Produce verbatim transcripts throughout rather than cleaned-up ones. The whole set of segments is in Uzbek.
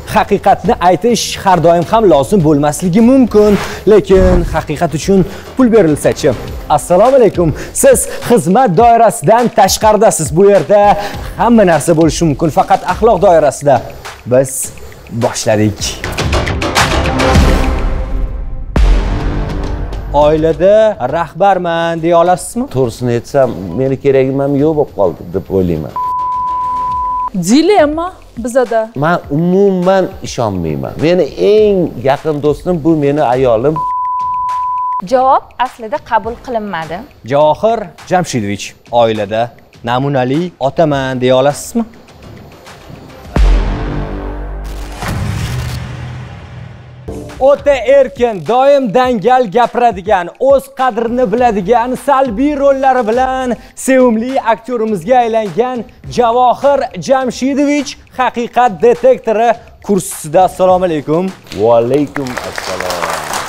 haqiqatni aytish har doim ham lozim bo'lmasligi mumkin, lekin haqiqat uchun pul berilsa-chi? Assalomu alaykum. Siz xizmat doirasidan tashqaridasiz. Bu yerda hamma narsa bo'lishi mumkin, faqat axloq doirasida. Biz boshladik. Oilada rahbarman deya olasizmi? To'g'risini aytsam, meni keragim ham yo'q bo'lib qoldi deb o'ylayman. Dilemma bizada. Men umuman ishonmayman. Meni eng yaqin do'stim bu meni ayolim. Javob aslida qabul qilinmadi. Javohir Jamshidovich, oilada namunali otaman deya olasizmi? O'ta erkin, doim dangal gapiradigan, o'z qadrini biladigan, salbiy rollari bilan sevimli aktyorimizga aylangan Javohir Jamshidovich haqiqat detektori kursisida. Assalomu alaykum. Va alaykum assalom.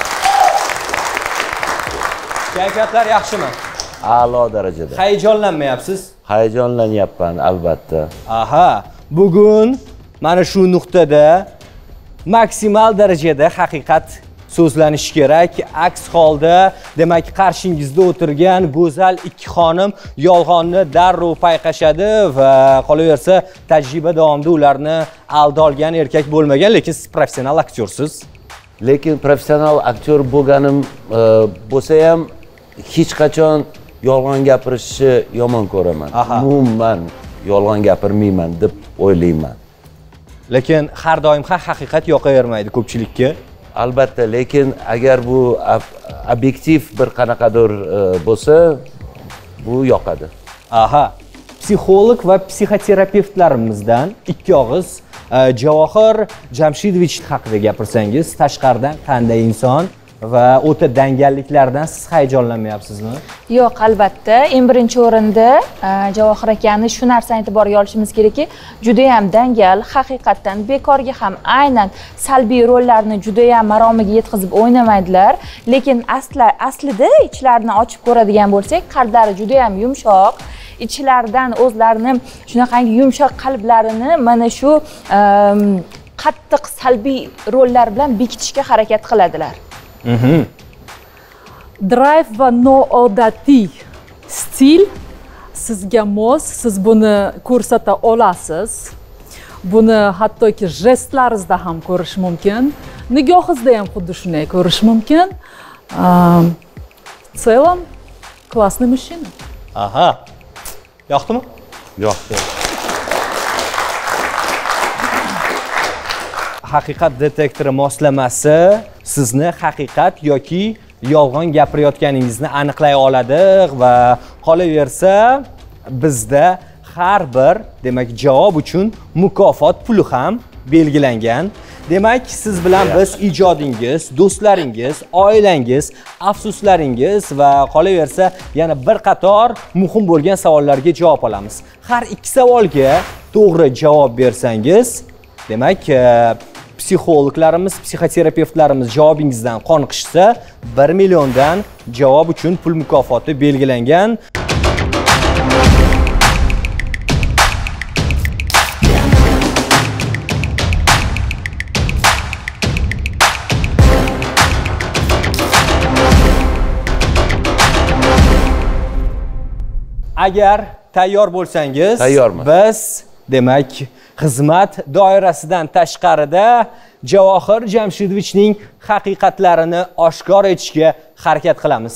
Kayfiyatlar yaxshimi? A'lo darajada. Hayajonlanmayapsiz? Hayajonlanyapman albatta. Aha, bugun mana shu nuqtada maksimal darajada haqiqat so'zlanishi kerak. Aks holda, demak, qarshingizda o'tirgan go'zal ikki xonim yolg'onni darrov payqashadi va qolaversa, tajriba davomida ularni aldolgan erkak bo'lmagan, lekin siz professional aktyorsiz. Lekin professional aktyor bo'lganim bo'lsa ham hech qachon yolg'on gapirishni yomon ko'raman. Umuman yolg'on gapirmayman deb o'ylayman. Lekin har doim ham haqiqat yoqavermaydi ko'pchilikka. Albatta, lekin agar bu obyektiv bir qanaqadir bo'lsa, bu yoqadi. Aha. Psixolog va psixoterapevtlarimizdan ikki og'iz Javohir Jamshidovich haqida gapirsangiz, tashqaridan qanday inson va o'ta dangalliklardan siz hayajonlanmayapsizmi? Yo'q, albatta. Eng birinchi o'rinda Javohir akani shu narsani e'tiborga olishimiz kerakki, juda ham dangal, haqiqatdan bekorga ham aynan salbiy rollarni juda ham maromiga yetkazib o'ynamaydilar, lekin asli aslida ichlarini ochib ko'radigan bo'lsak, qalblari juda ham yumshoq. Ichlaridan o'zlarini shunaqangi yumshoq qalblarini mana shu qattiq salbiy rollar bilan bekitishga harakat qiladilar. Drive va noodatiy stil sizga mos, siz buni ko'rsata olasiz. Buni hattoki jestlaringizda ham ko'rish mumkin. Nigohingizda ham xuddi shunday ko'rish mumkin. В целом, классный мужчина. Aha. Yoqdimi? Yoqdi. Haqiqat detektori moslamasi sizni haqiqat yoki yolg'on gapirayotganingizni aniqlay oladi va qolaversa bizda har bir, demak, javob uchun mukofot puli ham belgilangan. Demak, siz bilan biz ijodingiz, do'stlaringiz, oilangiz, afsuslaringiz va qolaversa yana bir qator muhim bo'lgan savollarga javob olamiz. Har ikki savolga to'g'ri javob bersangiz, demak, psixologlarimiz, psixoterapevtlarimiz javobingizdan qoniqishsa, bir milliondan javob uchun pul mukofoti belgilangan. Agar tayyor bo'lsangiz, tayyorman. Biz demak xizmat doirasidan tashqarida Javohir Jamshidovichning haqiqatlarini oshkor etishga harakat qilamiz.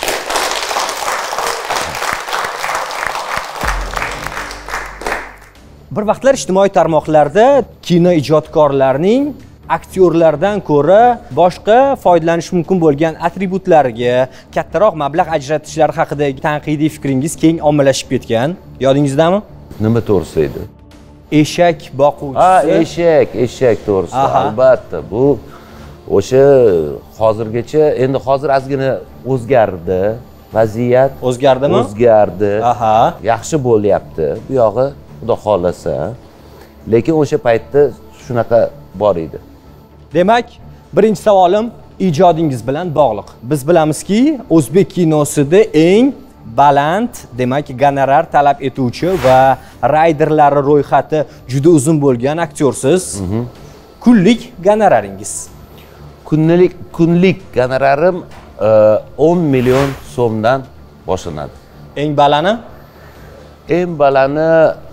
Bir vaqtlar ijtimoiy tarmoqlarda kino ijodkorlarining aktyorlardan ko'ra boshqa foydalanish mumkin bo'lgan atributlariga kattaroq mablag' ajratishlari haqidagi tanqidiy fikringiz keng ommalashib ketgan. Yodingizdami? Nima to'g'risi edi? Eshak boquvchisi. Ha, eshak, eshak to'g'risi. Albatta, bu o'sha hozirgacha, endi hozir ozgina o'zgardi, vaziyat o'zgardimi? O'zgardi. Aha. Yaxshi bo'lyapti. Bu yog'i Xudo xolasa. Lekin o'sha paytda shunaqa bor edi. Demak, birinchi savolim ijodingiz bilan bog'liq. Biz bilamizki, o'zbek kinosida eng baland, demak, gonorar talab etuvchi va rayderlari ro'yxati juda uzun bo'lgan aktyorsiz. kunlik gonoraringiz? Kunlik kunlik gonorarim o'n million so'mdan boshlanadi. Eng balani? Eng balani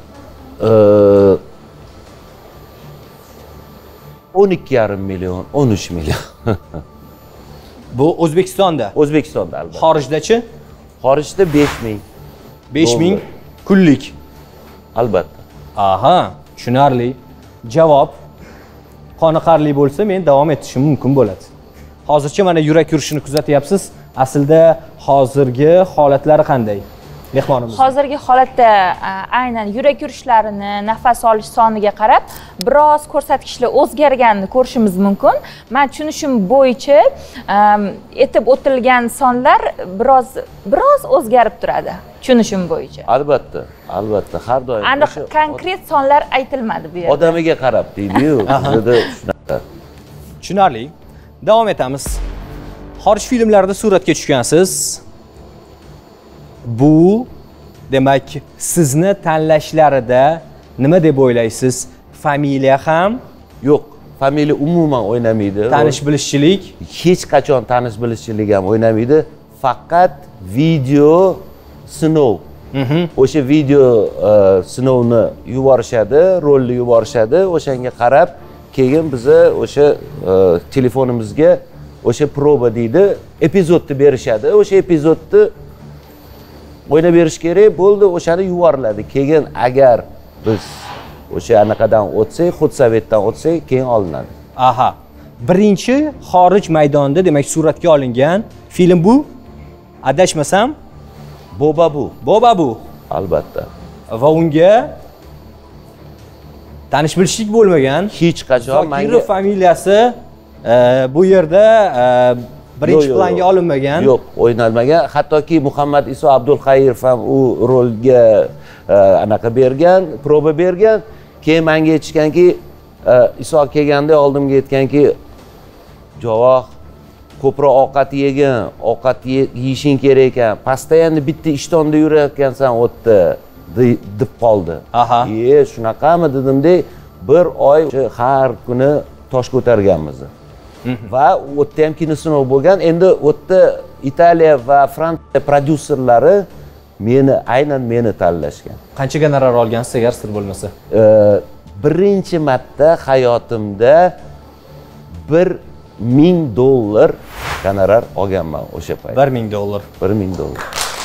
o'n ikki yarim million, o'n uch million. Bu O'zbekistonda. O'zbekistonda albatta. Xorijdachi? Xorijda besh ming. besh ming kunlik. Albatta. Aha, tushunarli. Javob qoniqarli bo'lsa, men davom etishim mumkin bo'ladi. Hozircha mana yurak urishini kuzatyapsiz. Aslida hozirgi holatlari qanday? Mehmonimiz. Hozirgi holatda aynan yurak urishlarini, nafas olish soniga qarab biroz ko'rsatkichlar o'zgarganini ko'rishimiz mumkin. Men tushunishim bo'yicha aytib o'tilgan sonlar biroz biroz o'zgarib turadi. Tushunishim bo'yicha. Albatta, albatta, har doim. Aniq konkret sonlar aytilmadi bu yerda. Odamiga qarab deydi-yu, bizda shunaqa. Tushunarli. Davom etamiz. Xorij filmlarida suratga tushgansiz. Bu demak sizni tanlashlarida nima deb o'ylaysiz? Familiya ham? Yo'q, familiya umuman o'ynamaydi. Tanish bilishchilik? Hech qachon tanish bilishchilik ham o'ynamaydi. Faqat video sinov. O'sha video sinovni yuborishadi, rolni yuborishadi, o'shanga qarab keyin biza o'sha telefonimizga o'sha proba deydi, epizodni berishadi. O'sha epizodni o'ynab berish kerak bo'ldi, o'shani yuboriladi. Keyin agar biz o'sha anaqadan o'tsak, xudsovetdan o'tsak, keyin olinadi. Aha. Birinchi xorij maydonida demak suratga olingan film bu. Adashmasam, Boba bu. Boba bu. Albatta. Va unga tanish bilishlik bo'lmagan. Hech qachon menga familiyasi bu yerda birinchi planga olinmagan. Yo'q, o'ynalmagan. Hattoki Muhammad Iso Abdulxayirov ham u rolga anaqa bergan, proba bergan. Keyin menga aytishganki, Iso kelganda oldimga aytganki, "Javoh, ko'proq ovqat yegin, ovqat yeyishing kerak ekan. Postoyanni bitta ishtonda yurayotgansan o'tda" deb qoldi. Aha. "E, shunaqami?" dedimda, bir oy har kuni tosh ko'targanmiz. Va o'tda ham kino sinov bo'lgan. Endi o'tda Italiya va Fransiya prodyuserlari meni aynan meni tanlashgan. Qancha gonorar olgansiz agar sir bo'lmasa? Birinchi marta hayotimda bir ming dollar gonorar olganman o'sha payt. bir ming dollar. bir ming dollar.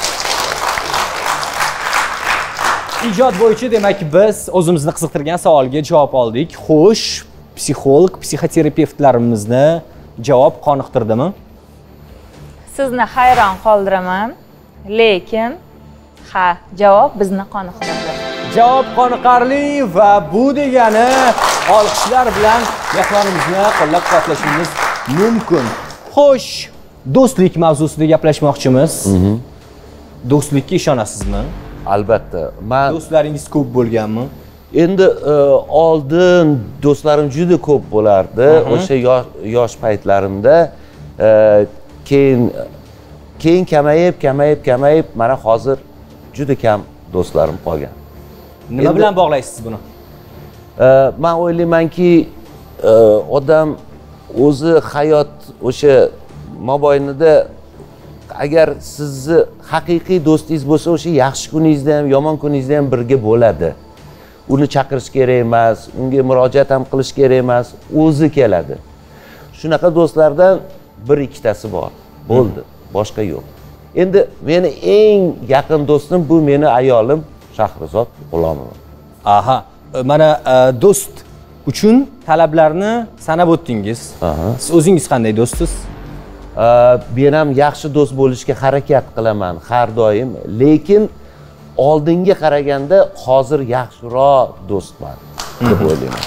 Ijod bo'yicha demak biz o'zimizni qiziqtirgan savolga javob oldik. Xo'sh, psixolog, psixoterapevtlarimizni javob qoniqtirdimi? Sizni hayron qoldiraman, lekin ha, javob bizni qoniqtirdi. Javob qoniqarli va bu degani olqishlar bilan mehmonimizni qo'llab-quvvatlashingiz mumkin. Xo'sh, do'stlik mavzusida gaplashmoqchimiz. Do'stlikka ishonasizmi? Albatta. Men do'stlaringiz ko'p bo'lganmi? Endi oldin do'stlarim juda ko'p bo'lardi. O'sha yosh paytlarimda keyin keyin kamayib, kamayib, kamayib, mana hozir juda kam do'stlarim qolgan. Nima bilan bog'laysiz buni? Men o'ylaymanki, odam o'zi hayot o'sha mobaynida agar sizni haqiqiy do'stingiz bo'lsa, o'sha yaxshi kuningizda ham, yomon kuningizda ham birga bo'ladi. Uni chaqirish kerak emas, unga murojaat ham qilish kerak emas, o'zi keladi. Shunaqa do'stlardan bir ikkitasi bor. Bo'ldi, boshqa yo'q. Endi meni eng yaqin do'stim bu meni ayolim Shahrizod G'ulomova. Aha, mana do'st uchun talablarni sanab o'tdingiz. Siz o'zingiz qanday do'stsiz? Men ham yaxshi do'st bo'lishga harakat qilaman har doim, lekin oldinga qaraganda hozir yaxshiroq do'stman deb o'ylayman.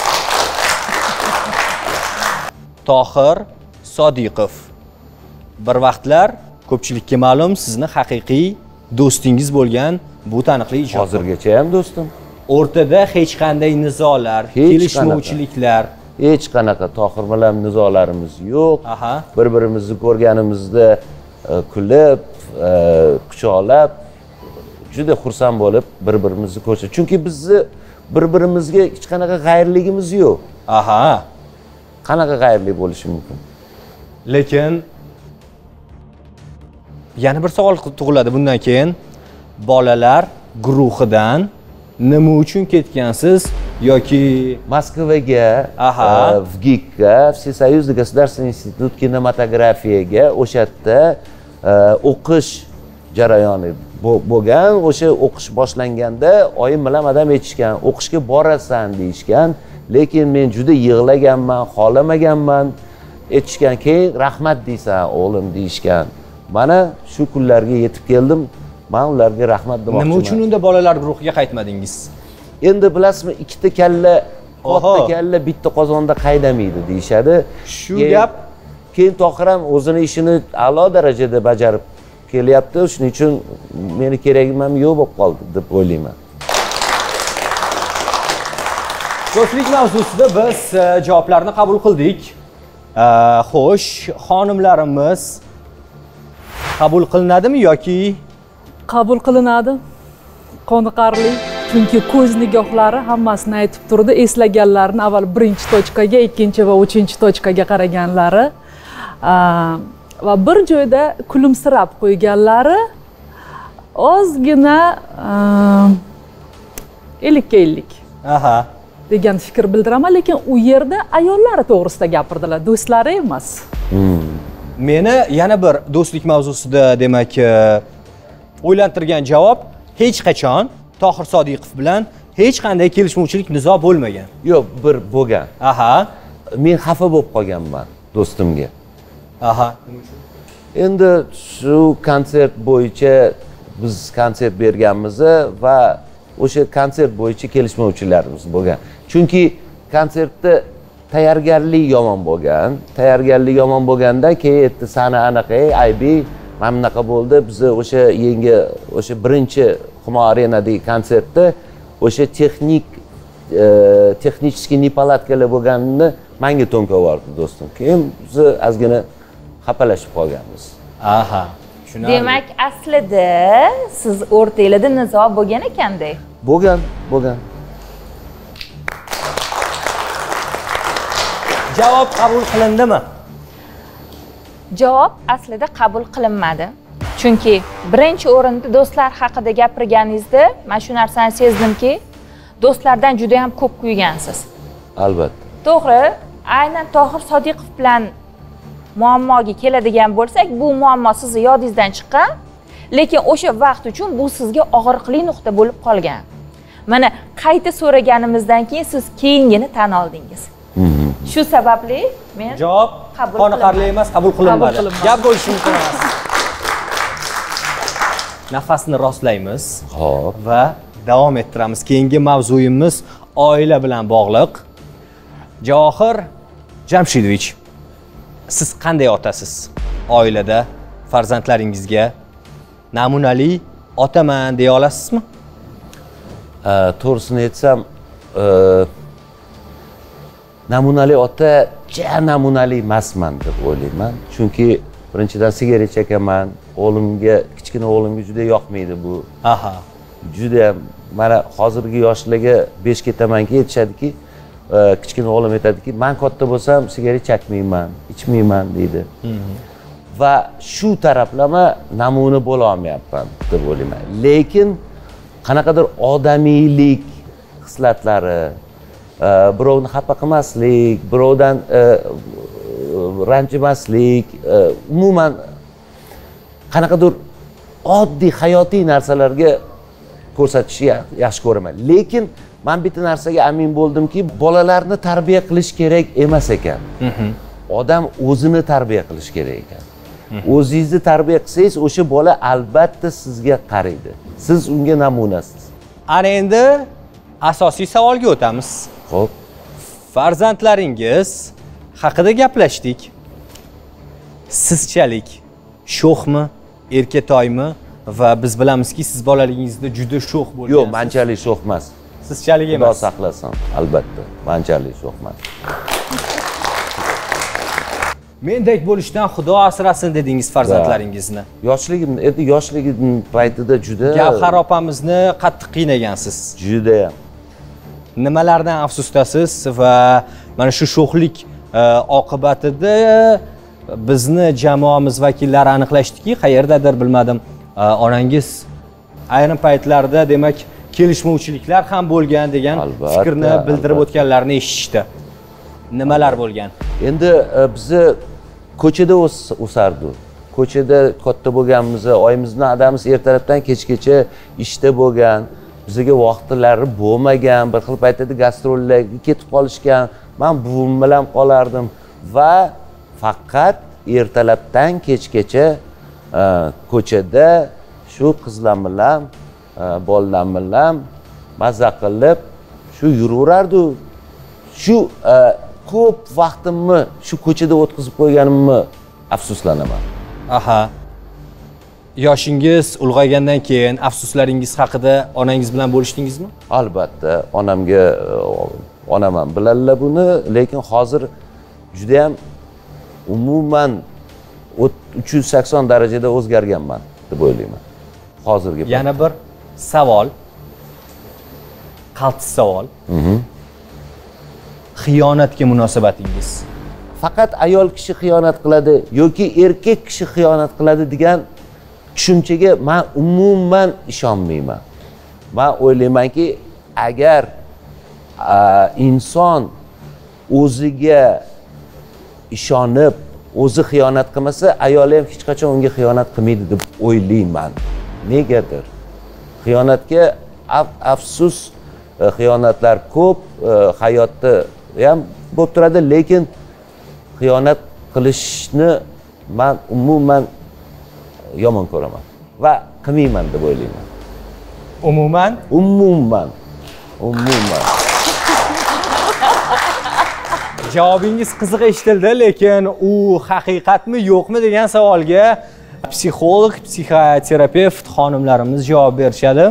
Tohir Sodiqov. Bir vaqtlar ko'pchilikka ma'lum sizni haqiqiy do'stingiz bo'lgan bu taniqli ijodkor. Hozirgacha ham do'stim. O'rtada hech qanday nizolar, kelishmovchiliklar, hech qanaqa Tohir bilan nizolarimiz yo'q. Aha. Bir-birimizni ko'rganimizda kulib, quchoqlab, juda xursand bo'lib bir-birimizni ko'rsak. Chunki bizni bir-birimizga hech qanaqa g'ayirligimiz yo'q. Aha. Qanaqa xayrli bo'lishi mumkin? Lekin yana bir savol tug'iladi bundan keyin. Bolalar guruhidan nima uchun ketgansiz yoki Moskvaga, Aha. v GIKga, Всесоюзный государственный институт kinematografiyaga o'sha yerda o'qish jarayoni bo'lgan. O'sha o'qish boshlanganda oyim bilan odam aytishgan, o'qishga borasan deyishgan, lekin men juda yig'laganman, xolamaganman. Aytishgan, keyin rahmat deysan o'g'lim deyishgan. Mana shu kunlarga yetib keldim. Men ularga rahmat demoqchiman. Nima uchun unda bolalar guruhiga qaytmadingiz? Endi bilasizmi, ikkita kalla, katta kalla bitta qozonda qaydamaydi deyshadi. Shu gap keyin Tohir ham o'zini ishini a'lo darajada bajarib kelyapti. Shuning uchun meni keragim ham yo'q bo'lib qoldi deb o'ylayman. Do'stlik mavzusida biz javoblarni qabul qildik. Xo'sh, xonimlarimiz qabul qilinadimi yoki Qabul qilinadi. Qoniqarli. Chunki ko'z nigohlari hammasini aytib turdi. Eslaganlarini avval birinchi tochkaga, ikkinchi va uchinchi tochkaga qaraganlari va bir joyda kulimsirab qo'yganlari ozgina ellikka ellik Aha. degan fikr bildiraman, lekin u yerda ayollari to'g'risida gapirdilar, do'stlari emas. Meni yana bir do'stlik mavzusida demak o'ylantirgan javob, hech qachon Tohir Sodiqov bilan hech qanday kelishmovchilik, nizo bo'lmagan. Yo'q, bir bo'lgan. Aha. Men xafa bo'lib qolganman do'stimga. Aha. Endi shu konsert bo'yicha biz konsert berganmiz va o'sha konsert bo'yicha kelishmovchilarimiz bo'lgan. Chunki konsertda tayyorgarlik yomon bo'lgan. Tayyorgarlik yomon bo'lganda keyin aytdi, "Sani anaqa, aybi, mana bunaqa bo'ldi. Biz o'sha yangi o'sha birinchi Humo Arenadagi konsertda o'sha texnik texnический неполадкаlar bo'lganini menga to'nkab yubordi do'stim. Keyin biz ozgina xapalashib qolganmiz. Aha. Tushunarli. Demak, aslida siz o'rtangizda nizo bo'lgan ekanda. Bo'lgan, bo'lgan. Javob qabul qilindimi? Javob aslida qabul qilinmadi. Chunki birinchi o'rinda do'stlar haqida gapirganingizda, men shu narsani sezdimki, do'stlardan juda ham ko'p kuygansiz. Albatta. To'g'ri, aynan Tohir Sodiqov bilan muammoga keladigan bo'lsak, bu muammo sizni yodingizdan chiqqan, lekin o'sha vaqt uchun bu sizga og'riqli nuqta bo'lib qolgan. Mana qayta so'raganimizdan keyin siz keyingini tan oldingiz. Shu sababli men Javob qoniqarli emas, qabul qilinmadi. Gap bo'lishi mumkin emas. Nafasni rostlaymiz. Xo'p. Va davom ettiramiz. Keyingi mavzuyimiz oila bilan bog'liq. Javohir Jamshidovich, siz qanday otasiz? Oilada farzandlaringizga namunali otaman deya olasizmi? To'g'risini aytsam, namunali ota ja namunali emasman deb o'ylayman. Chunki birinchidan sigaret chekaman, o'g'limga, kichkina o'g'limga juda yoqmaydi bu. Aha. Juda mana hozirgi yoshlarga besh ketamanki aytishadiki, kichkina o'g'lim aytadiki, "Men katta bo'lsam sigaret chekmayman, ichmayman" deydi. Va shu taraflama namuna bo'la olmayapman deb o'ylayman. Lekin qanaqadir odamiylik xislatlari, birovni xafa qilmaslik, birovdan ranjimaslik, umuman qanaqadir oddiy hayotiy narsalarga ko'rsatishni yaxshi ko'raman. Lekin men bitta narsaga amin bo'ldimki, bolalarni tarbiya qilish kerak emas ekan. Odam o'zini tarbiya qilish kerak ekan. O'zingizni tarbiya qilsangiz, o'sha bola albatta sizga qaraydi. Siz unga namunasiz. Ana endi asosiy savolga o'tamiz. Xo'p. Farzandlaringiz haqida gaplashdik. Sizchalik sho'xmi, erkatoymi va biz bilamizki, siz bolaligingizda juda sho'x bo'lgansiz. Yo'q, manchalik sho'x emas. Sizchalik emas. Xudo saqlasin, albatta, manchalik sho'x emas. Mendek bo'lishdan Xudo asrasin dedingiz farzandlaringizni. Yoshligim, endi yoshligim paytida juda Gavhar opamizni qattiq qiynagansiz. Juda ham. nimalardan afsusdasiz va mana shu sho'xlik oqibatida bizni jamoamiz vakillari aniqlashdiki, qayerdadir bilmadim, onangiz ayrim paytlarda demak kelishmovchiliklar ham bo'lgan degan fikrni bildirib o'tganlarini eshitishdi. Nimalar bo'lgan? Endi bizni ko'chada o'sardi. Ko'chada katta bo'lganmiz, oyimizni adamiz ertalabdan kechgacha ishda bo'lgan, bizga vaqtlari bo'lmagan, bir xil paytda gastrollarga ketib qolishgan. Men buvim bilan qolardim va faqat ertalabdan kechgacha ko'chada shu qizlar bilan, bolalar bilan maza qilib shu yuraverardi. Shu ko'p vaqtimni shu ko'chada o'tkazib qo'yganimni afsuslanaman. Aha. Yoshingiz ulg'aygandan keyin afsuslaringiz haqida onangiz bilan bo'lishdingizmi? Albatta, onamga onam ham biladilar buni, lekin hozir juda ham umuman uch yuz sakson darajada o'zgarganman deb o'ylayman. Hozirgi yana bir savol. Qaltis savol. Xiyonatga munosabatingiz? Faqat ayol kishi xiyonat qiladi yoki erkak kishi xiyonat qiladi degan tushunchaga men umuman ishonmayman. Men o'ylaymanki, agar inson o'ziga ishonib, o'zi xiyonat qilmasa, ayoli ham hech qachon unga xiyonat qilmaydi deb o'ylayman. Negadir? Xiyonatga afsus, xiyonatlar ko'p, hayotda ham bo'lib turadi, lekin xiyonat qilishni men umuman yomon ko'raman va qilmayman deb o'ylayman. Umuman? Umuman. Umuman. Javobingiz qiziq eshitildi, lekin u haqiqatmi, yo'qmi degan savolga psixolog, psixoterapevt xonimlarimiz javob berishadi.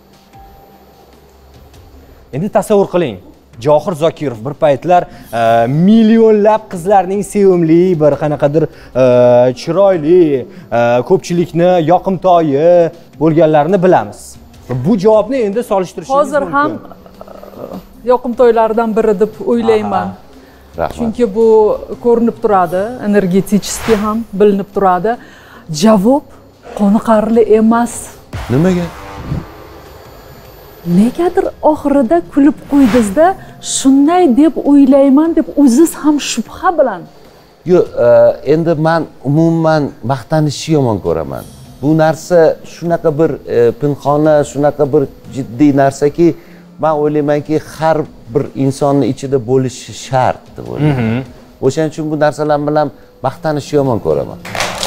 Endi tasavvur qiling, Johir Zokirov bir paytlar millionlab qizlarning sevimli, bir qanaqadir chiroyli, ko'pchilikni yoqimtoyi bo'lganlarini bilamiz. Bu javobni endi solishtirishingiz mumkin. Hozir ham yoqimtoylardan biri deb o'ylayman. Rahmat. Chunki bu ko'rinib turadi, energetik ham bilinib turadi. Javob qoniqarli emas. Nimaga? Negadir oxirida kulib qo'ydingizda, shunday deb o'ylayman deb o'zingiz ham shubha bilan. Yo'q, endi men umuman maqtanishni yomon ko'raman. Bu narsa shunaqa bir pinxona, shunaqa bir jiddiy narsaki, men o'ylaymanki, har bir insonning ichida bo'lishi shart deb o'ylayman. O'shaning uchun bu narsalar bilan maqtanishni yomon ko'raman.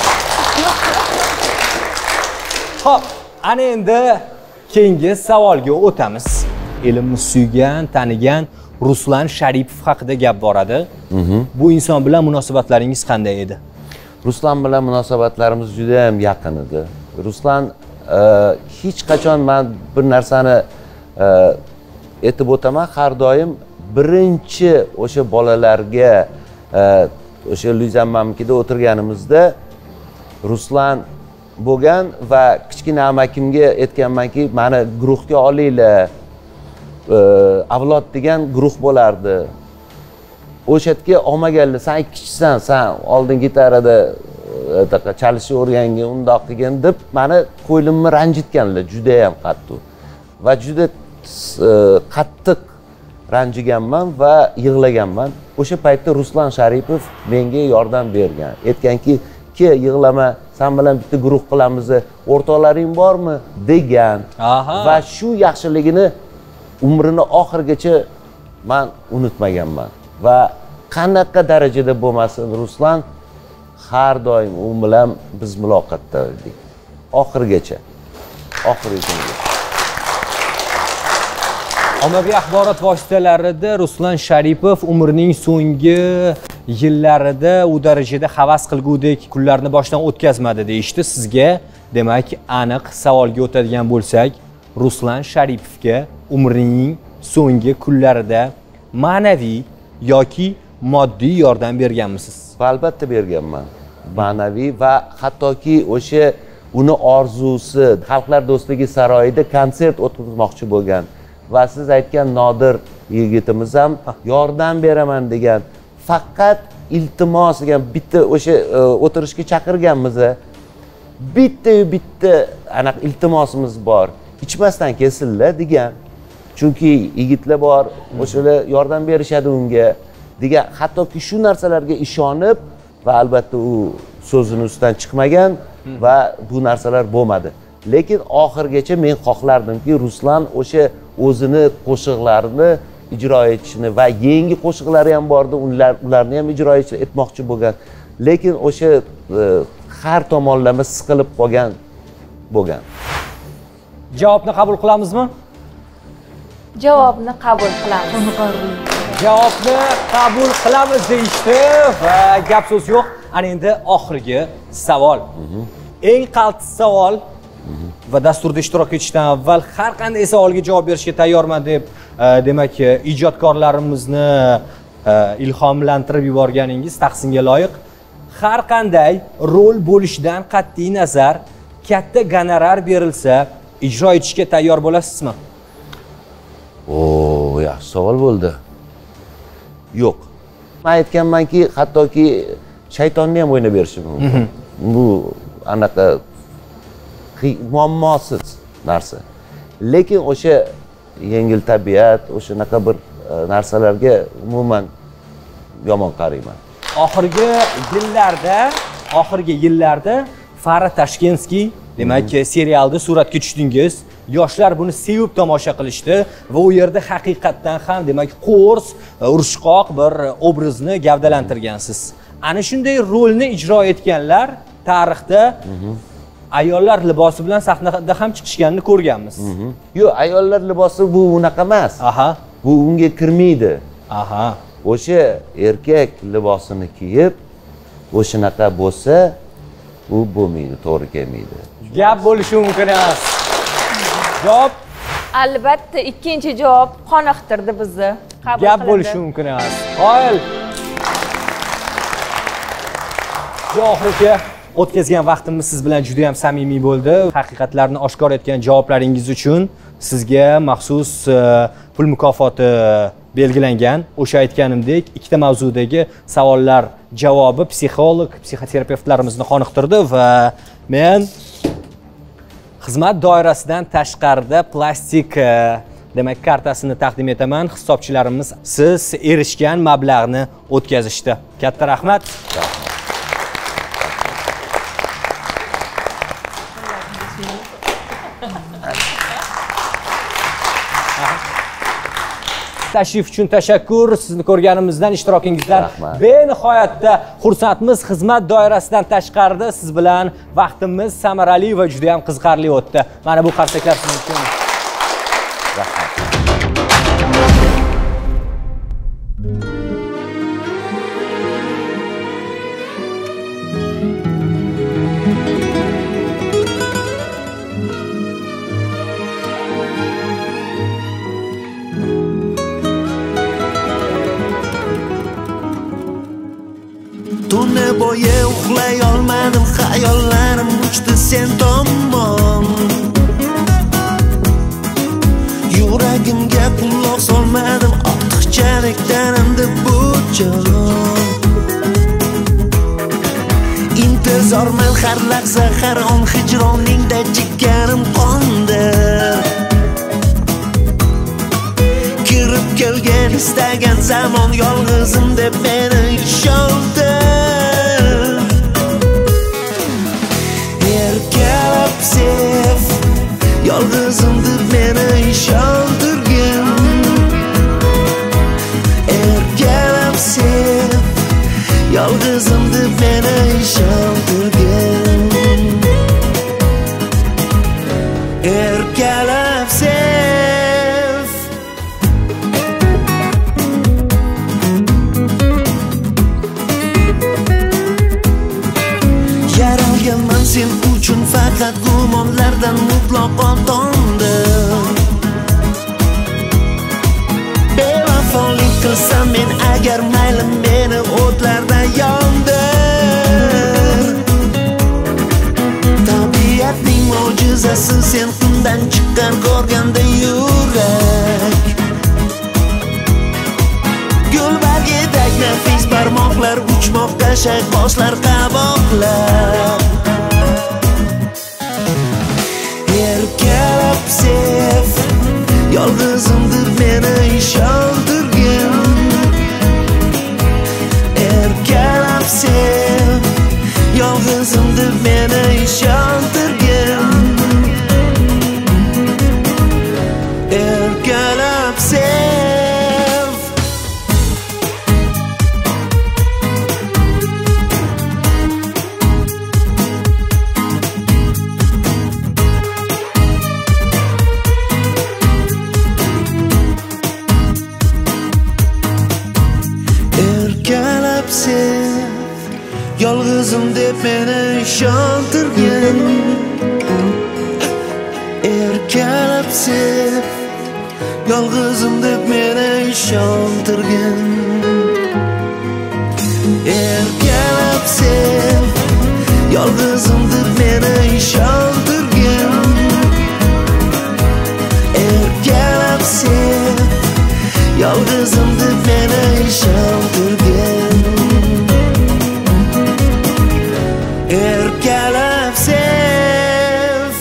Xo'p, ana endi keyingi savolga o'tamiz. Ilmni suygan, tanigan Ruslan Sharipov haqida gap boradi. Bu inson bilan munosabatlaringiz qanday edi? Ruslan bilan munosabatlarimiz juda ham yaqin edi. Ruslan hech qachon men bir narsani aytib o'taman, har doim birinchi o'sha bolalarga o'sha Luizamamnikida o'tirganimizda Ruslan bo'lgan va kichkina amakimga aytganmanki, meni guruhga olinglar. Avlod degan guruh bo'lardi. O'sha yerga olmaganlar, sen kichiksan, sen oldin gitarada chalishni o'rgangin, undoq qilgan deb meni ko'nglimni ranjitganlar juda ham qattiq. Va juda qattiq ranjiganman va yig'laganman. O'sha paytda Ruslan Sharipov menga yordam bergan. Aytganki, "Ke, yig'lama, sen bilan bitta guruh qilamiz, o'rtoqlaring bormi?" degan. Va shu yaxshiligini umrini oxirigacha men unutmaganman. Va qanaqa darajada bo'lmasin, Ruslan har doim u bilan biz muloqotda edik. Oxirigacha. Oxirigacha. Ommaviy axborot vositalarida Ruslan Sharipov umrining so'nggi yillarida u darajada havas qilgudek kunlarni boshdan o'tkazmadi deyishdi. Sizga, demak, aniq savolga o'tadigan bo'lsak, Ruslan Sharipovga umrining so'nggi kunlarida ma'naviy yoki moddiy yordam berganmisiz? Albatta berganman. Ma'naviy va hattoki o'sha uni orzusi Xalqlar do'stligi saroyida konsert o'tkazmoqchi bo'lgan va siz aytgan Nodir yigitimiz ham yordam beraman degan, faqat iltimos degan bitta o'sha o'tirishga chaqirganmiz. Bitta-yu bitta aniq iltimosimiz bor. Ichmasdan kelsinlar degan. Chunki yigitlar bor, o'shalar yordam berishadi unga degan, hattoki shu narsalarga ishonib va albatta u so'zini ustidan chiqmagan va bu narsalar bo'lmadi. Lekin oxirgacha men xohlardimki, Ruslan o'sha o'zini qo'shiqlarini ijro etishini va yangi qo'shiqlari ham bordi, ular ularni ham ijro etmoqchi bo'lgan. Lekin o'sha har tomonlama siqilib qolgan bo'lgan. Javobni qabul qilamizmi? Javobni qabul qilamiz. Javobni qabul qilamiz deyishdi va gap so'z yo'q. Ana endi oxirgi savol. Eng qaltis savol va dasturda ishtirok etishdan avval har qanday savolga javob berishga tayyorman deb, demak, ijodkorlarimizni ilhomlantirib yuborganingiz tahsinga loyiq. Har qanday rol bo'lishidan qat'iy nazar katta gonorar berilsa, ijro etishga tayyor bo'lasizmi? Oo, yaxshi savol bo'ldi. Yo'q. Men aytganmanki, hattoki shaytonni ham o'ynab berishim mumkin. Bu anaqa muammosiz narsa. Lekin o'sha yengil tabiat, o'shanaqa bir narsalarga umuman yomon qarayman. Oxirgi yillarda, oxirgi yillarda Farhod Tashkentskiy, demak, serialda suratga tushdingiz. Yoshlar buni sevib tomosha qilishdi va u yerda haqiqatdan ham, demak, qo'rs, urushqoq bir obrazni gavdalantirgansiz. Ana shunday rolni ijro etganlar tarixda ayollar libosi bilan sahnada ham chiqishganini ko'rganmiz. Yo'q, ayollar libosi bu unaqa emas. Aha. Bu unga kirmaydi. Aha. O'sha erkak libosini kiyib, o'shanaqa bo'lsa, u bo'lmaydi, to'g'ri kelmaydi. Gap bo'lishi mumkin emas. Javob? Albatta, ikkinchi javob qoniqtirdi bizni. Qabul Gap bo'lishi mumkin emas. Qoyil. Johir aka, o'tkazgan vaqtimiz siz bilan juda ham samimiy bo'ldi. Haqiqatlarni oshkor etgan javoblaringiz uchun sizga maxsus pul mukofoti belgilangan. O'sha aytganimdek, ikkita mavzudagi savollar javobi psixolog, psixoterapevtlarimizni qoniqtirdi va men xizmat doirasidan tashqarida plastik demak kartasini taqdim etaman. Hisobchilarimiz siz erishgan mablag'ni o'tkazishdi. Katta rahmat. Tashrif uchun tashakkur. Sizni ko'rganimizdan, ishtirokingizdan benihoyatda xursandmiz. Xizmat doirasidan tashqarida siz bilan vaqtimiz samarali va juda ham qiziqarli o'tdi. Mana bu qarsaklar siz uchun. Rahmat. Tuni bo'yi uxlay olmadim, xayollarim uchdi sen tomon. Yuragimga quloq solmadim, ortiqchalik tanimdi bu jon. Intizorman har lahza, har on hijroningda chekkanim qondir. Kirib kelgan istagan zamon yolg'izim deb meni ishontir. Erkalab sev, yolg'izim deb meni ishontirgin. Erkalab sev, yolg'izim deb meni ishontirgin. Erkalab sev. Yaralganman sen uchun faqat gumonlardan mutlaqo tondim. Bevafolik qilsam men agar mayli meni o'tlarda yondir. Tabiatning mo'jizasi sen undan chiqqan ko'rganda yurak. nafis barmoqlar uchmoqda shayxoslar qaboqlar erkalab sev yolg'izimdir meni ishontirgin erkalab sev yolg'izimdir meni ishontirgin erkalab sev erkalab sev yolg'izim deb meni ishontirgin erkalab sev yolg'izim deb meni ishontirgin erkalab sev yolg'izim deb meni ishontirgin erkalab sev yolg'izim deb meni ishontirgin erkalab sev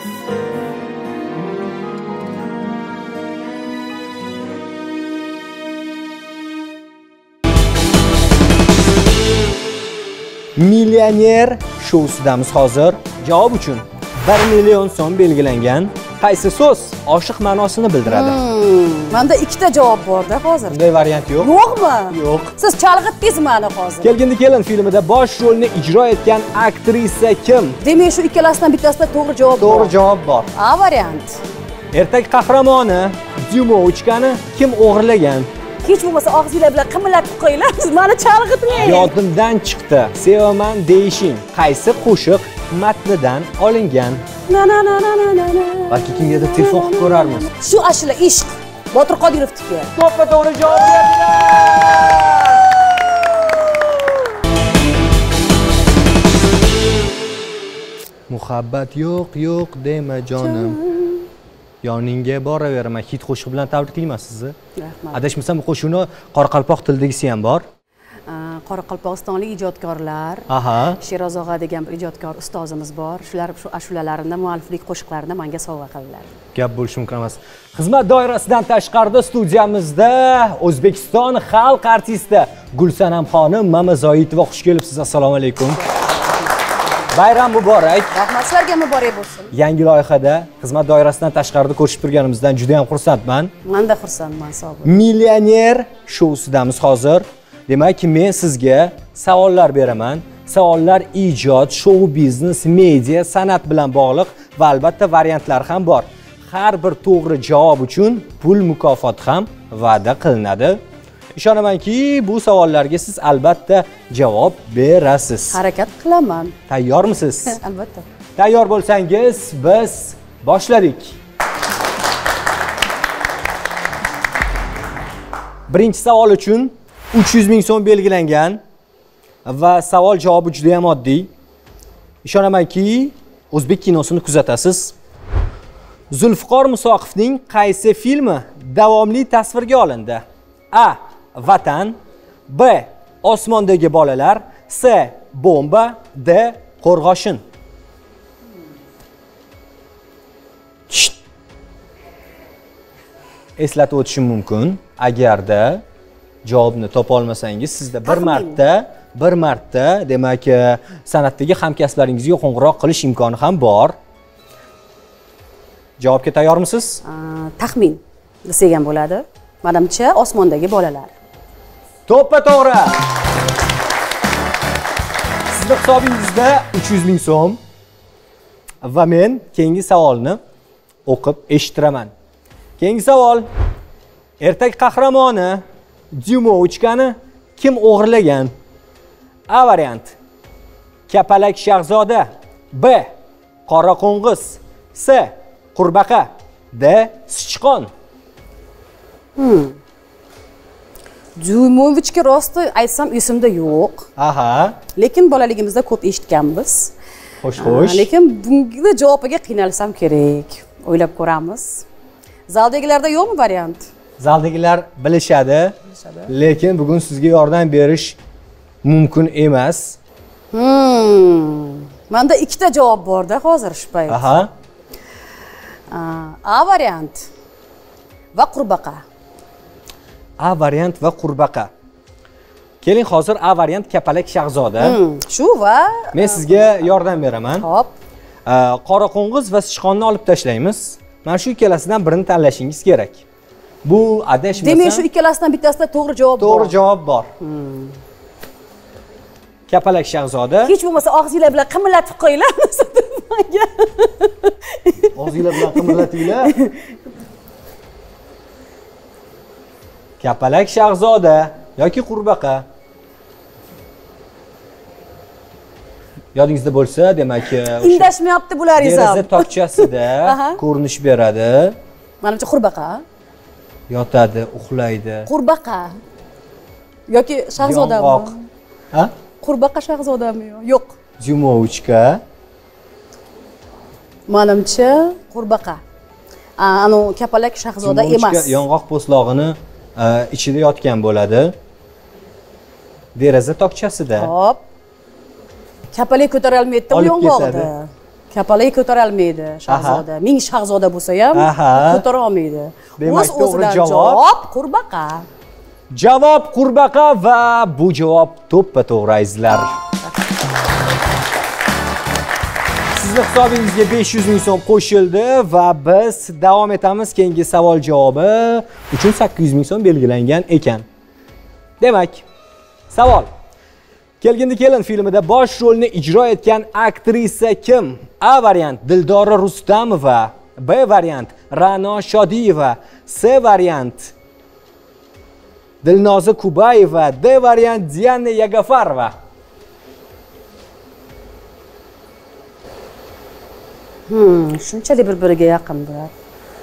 Millioner shousidamiz hozir. Javob uchun bir million so'm belgilangan. Qaysi so'z oshiq ma'nosini bildiradi? Hmm, menda ikkita javob bor-da hozir. Bunday variant yo'q. Yo'qmi? Yo'q. Siz chalg'itdingiz meni hozir. Kelgindi kelin filmida bosh rolni ijro etgan aktrisa kim? Demak, shu ikkalasidan bittasida to'g'ri javob bor. To'g'ri javob bor. A variant. Ertak qahramoni Dyumovchkani kim o'g'irlagan? Hech bo'lmasa og'zingizlar bilan qimillatib qo'yinglar. Siz meni chalg'itmang. Yodimdan chiqdi. Sevaman deyishing. Qaysi qo'shiq matnidan olingan? Na na na na na na. Balki kimgadir telefon qilib ko'rarmiz. Shu ashula ishq. Botir Qodirovniki. To'ppa to'g'ri javob berdilar. Muhabbat yo'q, yo'q dema jonim. Yoningga boraveraman. Hit qo'shiq bilan tabriklayman sizni. Rahmat. Adashmasam bu qo'shiqni qoraqalpoq tildagisi ham bor. Qoraqalpog'istonlik ijodkorlar, Aha. Sheroz og'a degan bir ijodkor ustozimiz bor. Shular shu ashulalarini, mualliflik qo'shiqlarini menga sovg'a qildilar. Gap bo'lishi mumkin emas. Xizmat doirasidan tashqarida studiyamizda O'zbekiston xalq artisti Gulsanam xonim Mamazoitova xush kelibsiz. Assalomu alaykum. Bayram muborak. Rahmat, sizlarga muborak bo'lsin. Yangi loyihada xizmat doirasidan tashqarida ko'rishib turganimizdan juda ham xursandman. Men-da xursandman, sog' bo'ling. Millioner shousidamiz hozir. Demak, men sizga savollar beraman. Savollar ijod, shou biznes, media, san'at bilan bog'liq va albatta variantlar ham bor. Har bir to'g'ri javob uchun pul mukofoti ham va'da qilinadi. Ishonamanki, bu savollarga siz albatta javob berasiz. Harakat qilaman. Tayyormisiz? Albatta. Tayyor bo'lsangiz, biz boshladik. Birinchi savol uchun uch yuz ming so'm belgilangan va savol javobi juda ham oddiy. Ishonamanki, o'zbek kinosini kuzatasiz. Zulfiqor Musoqovning qaysi filmi davomli tasvirga olindi? A. Vatan, B. Osmondagi bolalar, C. Bomba, D. Qo'rg'oshin. Eslatib o'tishim mumkin, agarda javobni topa olmasangiz, sizda bir marta, bir marta, demak, san'atdagi hamkasblaringizga qo'ng'iroq qilish imkoni ham bor. Javobga tayyormisiz? Taxmin desak ham bo'ladi. Menimcha Osmondagi bolalar. To'ppa to'g'ri. Sizning hisobingizda uch yuz ming so'm va men keyingi savolni o'qib eshittiraman. Keyingi savol. Ertak qahramoni Dyumovchkani kim o'g'irlagan? A variant. Kapalak Shahzoda, B. Qora qo'ng'iz, C. Qurbaqa, D. Sichqon. Hmm. Dyumovichga rosti aytsam esimda yo'q. Aha. Lekin bolaligimizda ko'p eshitganmiz. Xo'sh, xo'sh. Lekin bunga javobiga qiynalsam kerak. O'ylab ko'ramiz. Zaldagilarda yo'qmi variant? Zaldagilar bilishadi, lekin bugun sizga yordam berish mumkin emas. Hmm. Menda ikkita javob bor-da hozir shu payt. Aha. A variant va qurbaqa. A variant va qurbaqa. Keling, hozir A variant kapalak shahzoda. Hmm. Shu va Men sizga yordam beraman. Hop. Qora qo'ng'iz va sichqonni olib tashlaymiz. Mana shu ikkalasidan birini tanlashingiz kerak. Bu adashmasam. Demak, shu ikkalasidan bittasida to'g'ri javob bor. To'g'ri javob bor. Kapalak shahzoda. Hech bo'lmasa og'zinglar bilan qimirlatib qo'yinglar. Og'zinglar bilan qimirlatinglar. Kapalak shahzoda yoki qurbaqa. Yodingizda bo'lsa, demak, indashmayapti bularingiz ham. Deraza tokchasida ko'rinish beradi. Menimcha qurbaqa. Yotadi, uxlaydi. Qurbaqa. Yoki shahzodami? Ha? Qurbaqa shahzodami? Yo'q. Zimovichka. Menimcha qurbaqa. Ana kapalak shahzoda emas. Yong'oq po'stlog'ini ichida yotgan bo'ladi. Deraza tokchasida. Hop. Kapalak ko'tara olmaydi u yong'oqda. Kapalak ko'tara olmaydi shahzoda. Ming shahzoda bo'lsa ham ko'tara olmaydi. O'z o'zidan javob qurbaqa. Javob qurbaqa va bu javob to'ppa-to'g'ri azizlar. Sizning hisobingizga besh yuz ming so'm qo'shildi va biz davom etamiz. Keyingi savol javobi uchun sakkiz yuz ming so'm belgilangan ekan. Demak, savol. Kelgindi kelin filmida bosh rolni ijro etgan aktrisa kim? A variant Dildora Rustamova, B variant Ra'no Shodiyeva, C variant Dilnoza Kubayeva, D variant Diana Yagafarova. Hmm, shunchalik bir-biriga yaqin bular.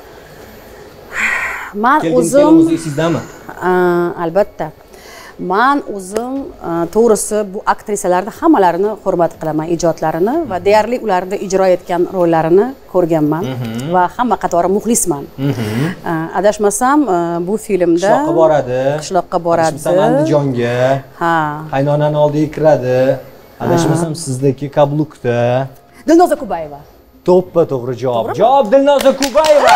Men o'zim sizdami? Albatta. Men o'zim to'g'risi bu aktrisalarni hammalarini hurmat qilaman, ijodlarini va deyarli ularda ijro etgan rollarini ko'rganman va hamma qatori muxlisman. Adashmasam bu filmda qishloqqa boradi. Qishloqqa boradi. Andijonga. Ha. Qaynonani oldiga kiradi. Adashmasam sizdagi kablukda. Dilnoza Kubayeva. To'ppa-to'g'ri javob. Javob Dilnoza Kubayeva.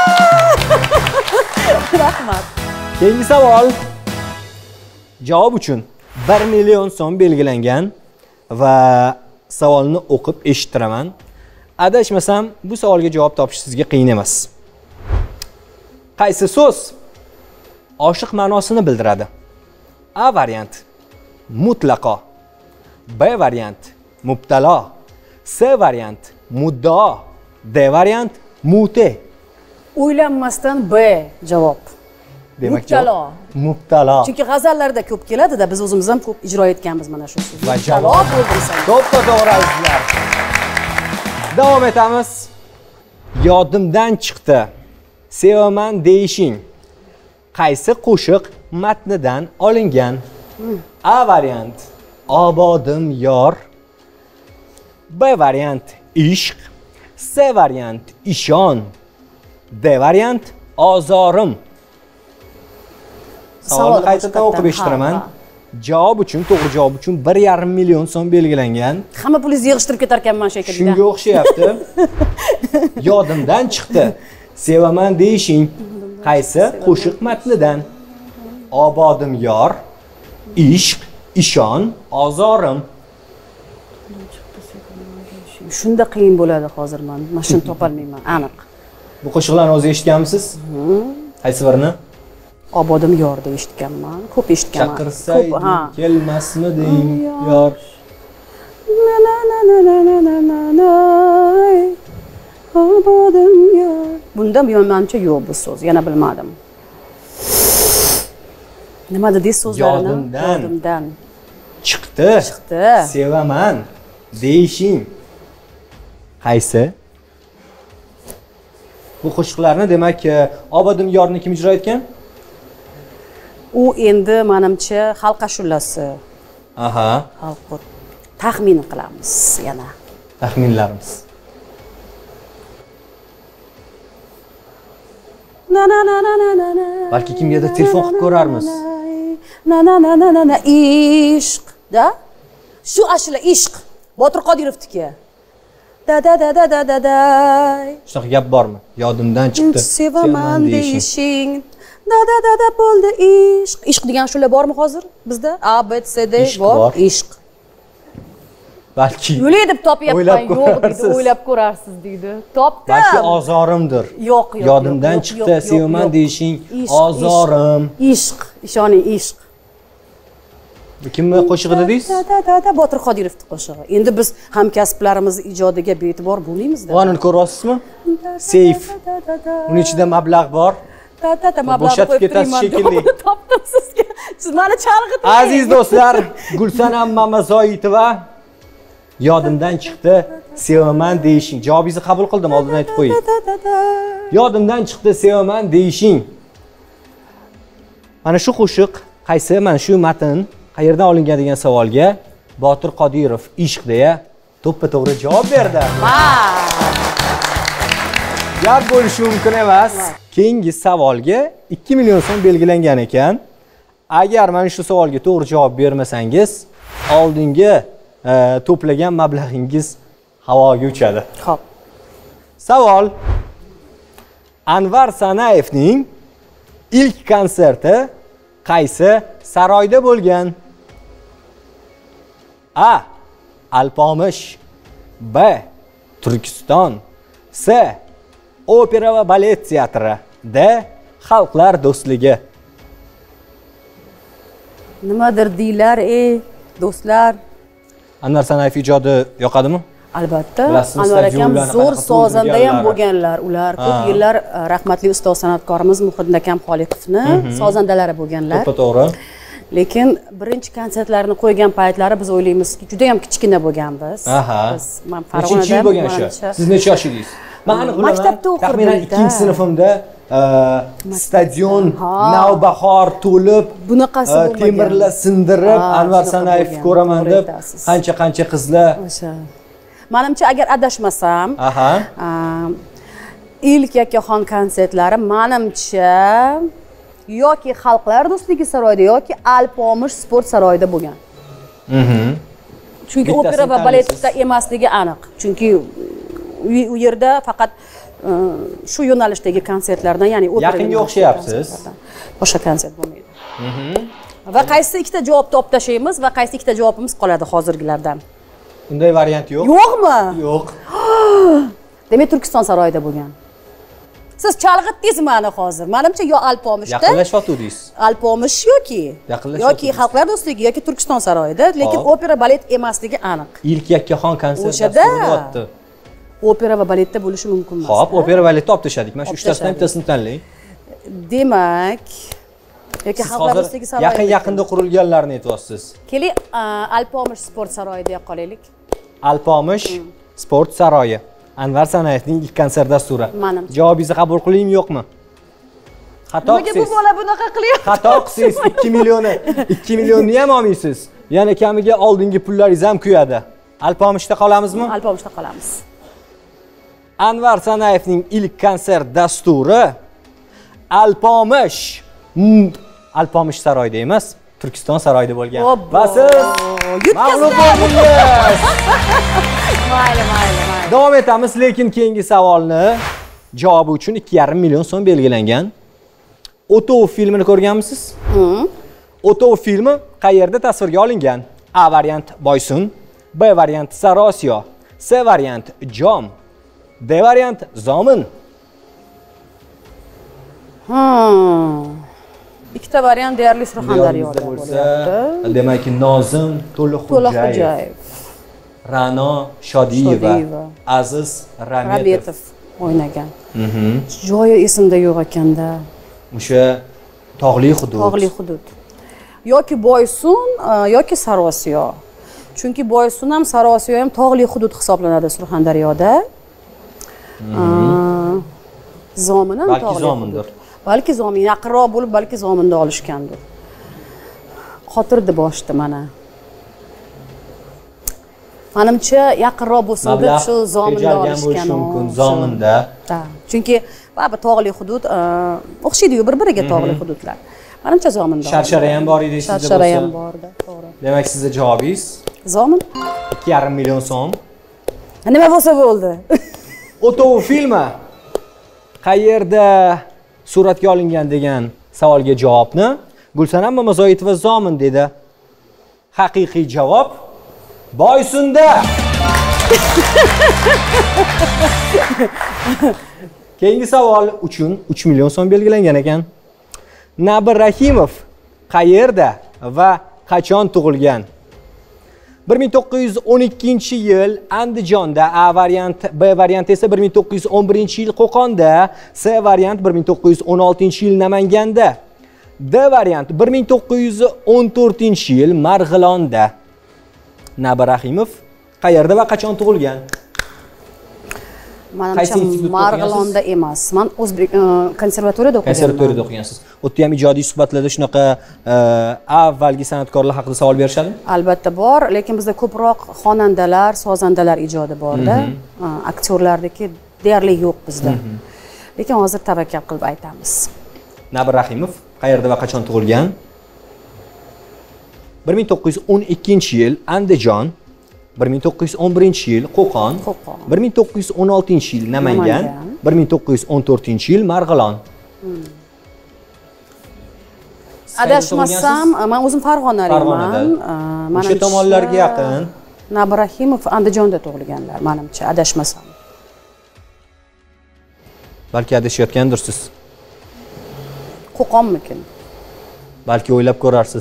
Rahmat. Keyingi savol. Javob uchun bir million so'm belgilangan va savolni o'qib eshittiraman. Adashmasam, bu savolga javob topish sizga qiyin emas. Qaysi so'z oshiq ma'nosini bildiradi? A variant mutlaqo, B variant mubtalo, C variant muddao, D variant mute. O'ylanmasdan B javob. Demak, mubtalo. Mubtalo. Chunki g'azallarda ko'p keladi-da, biz o'zimiz ham ko'p ijro etganmiz mana shu so'zni. Va javob bo'ldirsan. To'ppa-to'g'ri azizlar. Davom etamiz. Yodimdan chiqdi. Sevaman deyishing. Qaysi qo'shiq matnidan olingan? A variant obodim yor, B variant ishq, C variant ishon, D variant ozorim. Savolni qaytadan o'qib eshitiraman. Javob uchun, to'g'ri javob uchun bir yarim million so'm belgilangan. Hamma pulingizni yig'ishtirib ketar ekanman shekilli. Shunga o'xshayapti. Yodimdan chiqdi. Sevaman deyishing. Qaysi qo'shiq matnidan? Obodim yor, ishq, ishon, ozorim. Shunda qiyin bo'ladi hozir men. Men shuni topolmayman, aniq. Bu qo'shiqlarni o'zi eshitganmisiz? Qaysi birini? Obodim yor deb eshitganman, ko'p eshitganman. Chaqirsaydim kelmasmiding yor. Obodim yor. Bunda menimcha yo'q bu so'z, yana bilmadim. Nima dedingiz so'zlarini? Yodimdan chiqdi. Chiqdi. Sevaman deyishing. Qaysi? Bu qo'shiqlarni demak, Obodim yorni kim ijro etgan? U endi menimcha xalq ashulasi. Aha. Xalq taxmin qilamiz yana. Taxminlarimiz. na na na na na na na. Balki kimgadir telefon qilib ko'rarmiz. Na na na na na na ishq da. Shu ashula ishq. Botir Qodirovniki. Da da da da da da da. Shunaqa gap bormi? Yodimdan chiqdi. Sevaman deyishing. Da da da da bo'ldi ishq. Ishq degan shular bormi hozir bizda? A B C D bor. Ishq. Balki Yo'lay deb topyapman, yo'q deydi, o'ylab ko'rarsiz deydi. Topdim. Balki ozorimdir. Yo'q, yo'q. Yodimdan chiqdi, sevaman deyishing, ozorim. Ishq, ishoning ishq. Kimni qo'shig'i dedingiz? Da da da da Botir Qodirovning qo'shig'i. Endi biz hamkasblarimiz ijodiga be'tibor bo'lmaymiz-da. Qonun ko'ryapsizmi? Seyf. Uning ichida mablag' bor. Da da da mablag' bo'shatib ketasiz shekilli. Topdim sizga. Siz meni chalg'iting. Aziz do'stlar, Gulsanam Mamazoitova yodimdan chiqdi, sevaman deyishing. Javobingizni qabul qildim, oldin aytib qo'ying. Yodimdan chiqdi, sevaman deyishing. Mana shu qo'shiq qaysi? Mana shu matn qayerdan olingan degan savolga Botir Qodirov ishq deya to'ppa-to'g'ri javob berdi. Gap bo'lishi mumkin emas. Keyingi savolga ikki million so'm belgilangan ekan. Agar mana shu savolga to'g'ri javob bermasangiz, oldingi e, to'plagan mablag'ingiz havoga uchadi. Xo'p. Savol: Anvar Sanayevning ilk konserti qaysi saroyda bo'lgan? A. Alpomish. B. Turkiston. C. Opera va balet teatri. D. Xalqlar do'stligi. Nimadir deylar, ey do'stlar? Anvar Sanayev ijodi yoqadimi? Albatta. Bilasizmi, Anvar akam stadionlarni zo'r qanaqa sozanda ham to'ldirganlari. bo'lganlar. Ular ko'p yillar eh, rahmatli ustoz san'atkorimiz Muhiddin akam Xoliqovni sozandalari bo'lganlar. To'ppa-to'g'ri. Lekin birinchi konsertlarini qo'ygan paytlari biz o'ylaymizki, juda ham kichkina bo'lganmiz. Aha. Biz men Nechinchi yil bo'lgan shu? Siz necha yosh edingiz? Men aniq bilaman. Maktabda o'qirdim. Taxminan ikkinchi sinfimda e, stadion navbahor to'lib, Bunaqasi e, bo'lmagan. temirlar sindirib, Ha, Anvar shunaqa Sanayev bo'lgan. ko'raman To'g'ri deb aytasiz. qancha-qancha qizlar. O'sha. Menimcha agar adashmasam, Aha. a, ilk yakkaxon konsertlari menimcha yoki Xalqlar do'stligi saroyida yoki Alpomish sport saroyida bo'lgan. Mhm. Chunki Bittasini opera va tanlaysiz. baletda emasligi aniq. Chunki u- u yerda faqat e, shu yo'nalishdagi konsertlardan, ya'ni opera Yaqinga yo'nalishidagi o'xshayapsiz. konsertlardan boshqa konsert bo'lmaydi. Va qaysi ikkita javob top tashlaymiz va qaysi ikkita javobimiz qoladi hozirgilardan? Unday variant yo'q. Yo'qmi? Yo'q. Demak, Turkiston saroyida bo'lgan. Siz chalg'itdingiz meni hozir. Menimcha yo Alpomishda, Yaqinlashyotdingiz. Alpomish yoki Yaqinlashyapti. yoki Xalqlar do'stligi yoki Turkiston saroyida, lekin Hop. opera balet emasligi aniq. Ilk yakkaxon konsert O'shada. bo'lyapti. Opera va baletda bo'lishi mumkin emas. Xo'p, opera baletni olib tashladik. Mana shu Olib uchtasidan tashladik. bittasini tanlang. Demak, yoki Siz Xalqlar hozir do'stligi saroyida. yaqin-yaqinda qurilganlarni aytyapsiz. Keling, a, Alpomish sport saroyida qolaylik. Alpomish sport saroyi. Anvar Sanayevning ilk konsert dasturi. Manimcha. Javobingizni qabul qilaymi, yo'qmi? Xato Nimaga bu qilsiz. bola bunaqa qilyapti? Xato qilsiz ikki millionni, ikki millionni ham olmaysiz. Yana kamiga oldingi pullaringiz ham kuyadi. Alpomishda qolamizmi? Alpomishda qolamiz. Anvar Sanayevning ilk konsert dasturi Alpomish. Hmm, Alpomish saroyida emas, Turkiston saroyida bo'lgan. Obbo. Va siz mag'lub bo'ldingiz. Mayli, mayli, mayli. Davom etamiz, lekin keyingi savolni javobi uchun ikki yarim million so'm belgilangan. O'tov filmini ko'rganmisiz? O'tov filmi qayerda tasvirga olingan? A variant Boysun, B variant Sariosiyo, C variant Jom, D variant Zomin. Hmm. Ikkita variant deyarli Surxondaryoda bo'lsa, bo'lyapti. demak Nozim To'liqxo'jayev, To'liqxo'jayev, Ra'no Shodiyeva, Shodiyeva, Aziz Rametov. Rametov o'ynagan. Joyi esimda yo'q ekanda. O'sha tog'li hudud. Tog'li hudud. Yoki Boysun yoki Sariosiyo. Chunki Boysun ham Sariosiyo ham tog'li hudud hisoblanadi Surxondaryoda. Zomin ham Balki tog'li Zomindir. hudud. Balki Zomin yaqinroq bo'lib, balki Zominda olishgandir. Qotirdi boshda mana. Menimcha yaqinroq bo'lsa deb shu Zominda olishgan. mumkin Zominda. Ha, chunki baribir tog'li hudud e, o'xshaydi-yu bir-biriga tog'li hududlar. Manimcha Zomin. Sharshara ham bor edi sizda bo'lsa. Sharshara ham bordi, to'g'ri. Demak, sizning javobingiz Zomin. ikki yarim million so'm. Nima bo'lsa bo'ldi. O'tovi filmi qayerda suratga olingan degan savolga javobni Gulsanam Mamazoitova Zomin dedi. Haqiqiy javob Boysunda. Keyingi savol uchun uch million so'm belgilangan ekan. Nabir Rahimov qayerda va qachon tug'ilgan? bir ming to'qqiz yuz o'n ikkinchi yil Andijonda, A variant, B variant esa bir ming to'qqiz yuz o'n birinchi yil Qo'qonda, C variant bir ming to'qqiz yuz o'n oltinchi yil Namanganda, D variant bir ming to'qqiz yuz o'n to'rtinchi yil Marg'ilonda. Nabir Rahimov qayerda va qachon tug'ilgan? Manimcha Marg'ilonda emas. Men O'zbek konservatoriyada o'qiganman. Konservatoriyada o'qigansiz. O'tda ham ijodiy suhbatlarda shunaqa avvalgi san'atkorlar haqida savol berishadi? Albatta bor, lekin bizda ko'proq xonandalar, sozandalar ijodi borda. Aktyorlardagi deyarli yo'q bizda. Lekin hozir tavakkal qilib aytamiz. Nabir Rahimov qayerda va qachon tug'ilgan? bir ming to'qqiz yuz o'n ikkinchi yil Andijon, bir ming to'qqiz yuz o'n birinchi yil Qo'qon, Qo'qon. bir ming to'qqiz yuz o'n oltinchi yil Namangan, bir ming to'qqiz yuz o'n to'rtinchi yil Marg'ilon. Adashmasam, men o'zim Farg'onaliman. O'sha tomonlarga yaqin. Nabir Rahimov Andijonda tug'ilganlar, menimcha, adashmasam. Balki adashayotgandirsiz. Qo'qonmikin? Balki o'ylab ko'rarsiz.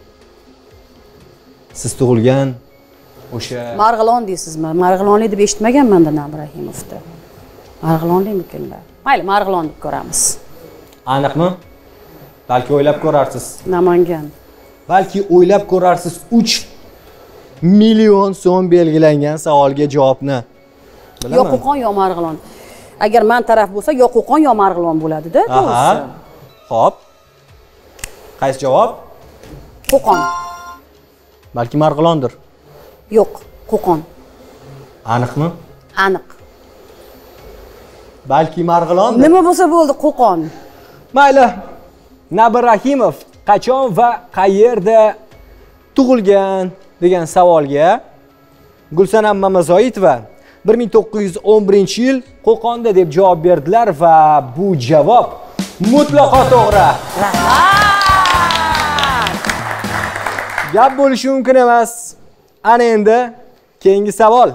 Siz tug'ilgan o'sha Marg'ilon deysizmi? Marg'ilonlik deb eshitmaganman-da Nabir Rahimovni. Marg'ilonlikmikinlar? Mayli, Marg'ilon deb ko'ramiz. Aniqmi? Balki o'ylab ko'rarsiz. Namangan. Balki o'ylab ko'rarsiz. uch million so'm belgilangan savolga javobni. Bilaman. Yo Qo'qon yo Marg'ilon. Agar men taraf bo'lsa, yo Qo'qon yo Marg'ilon bo'ladi-da, to'g'risi. Xo'p. Qaysi javob? Qo'qon. Balki Marg'ilondir. Yo'q, Qo'qon. Aniqmi? Aniq. Balki Marg'ilondir. Nima bo'lsa bo'ldi, Qo'qon. Mayli. Nabir Rahimov qachon va qayerda tug'ilgan degan savolga Gulsanam Mamazoitova bir ming to'qqiz yuz o'n birinchi yil Qo'qonda deb javob berdilar va bu javob mutlaqo to'g'ri. Gap bo'lishi mumkin emas. Ana endi keyingi savol.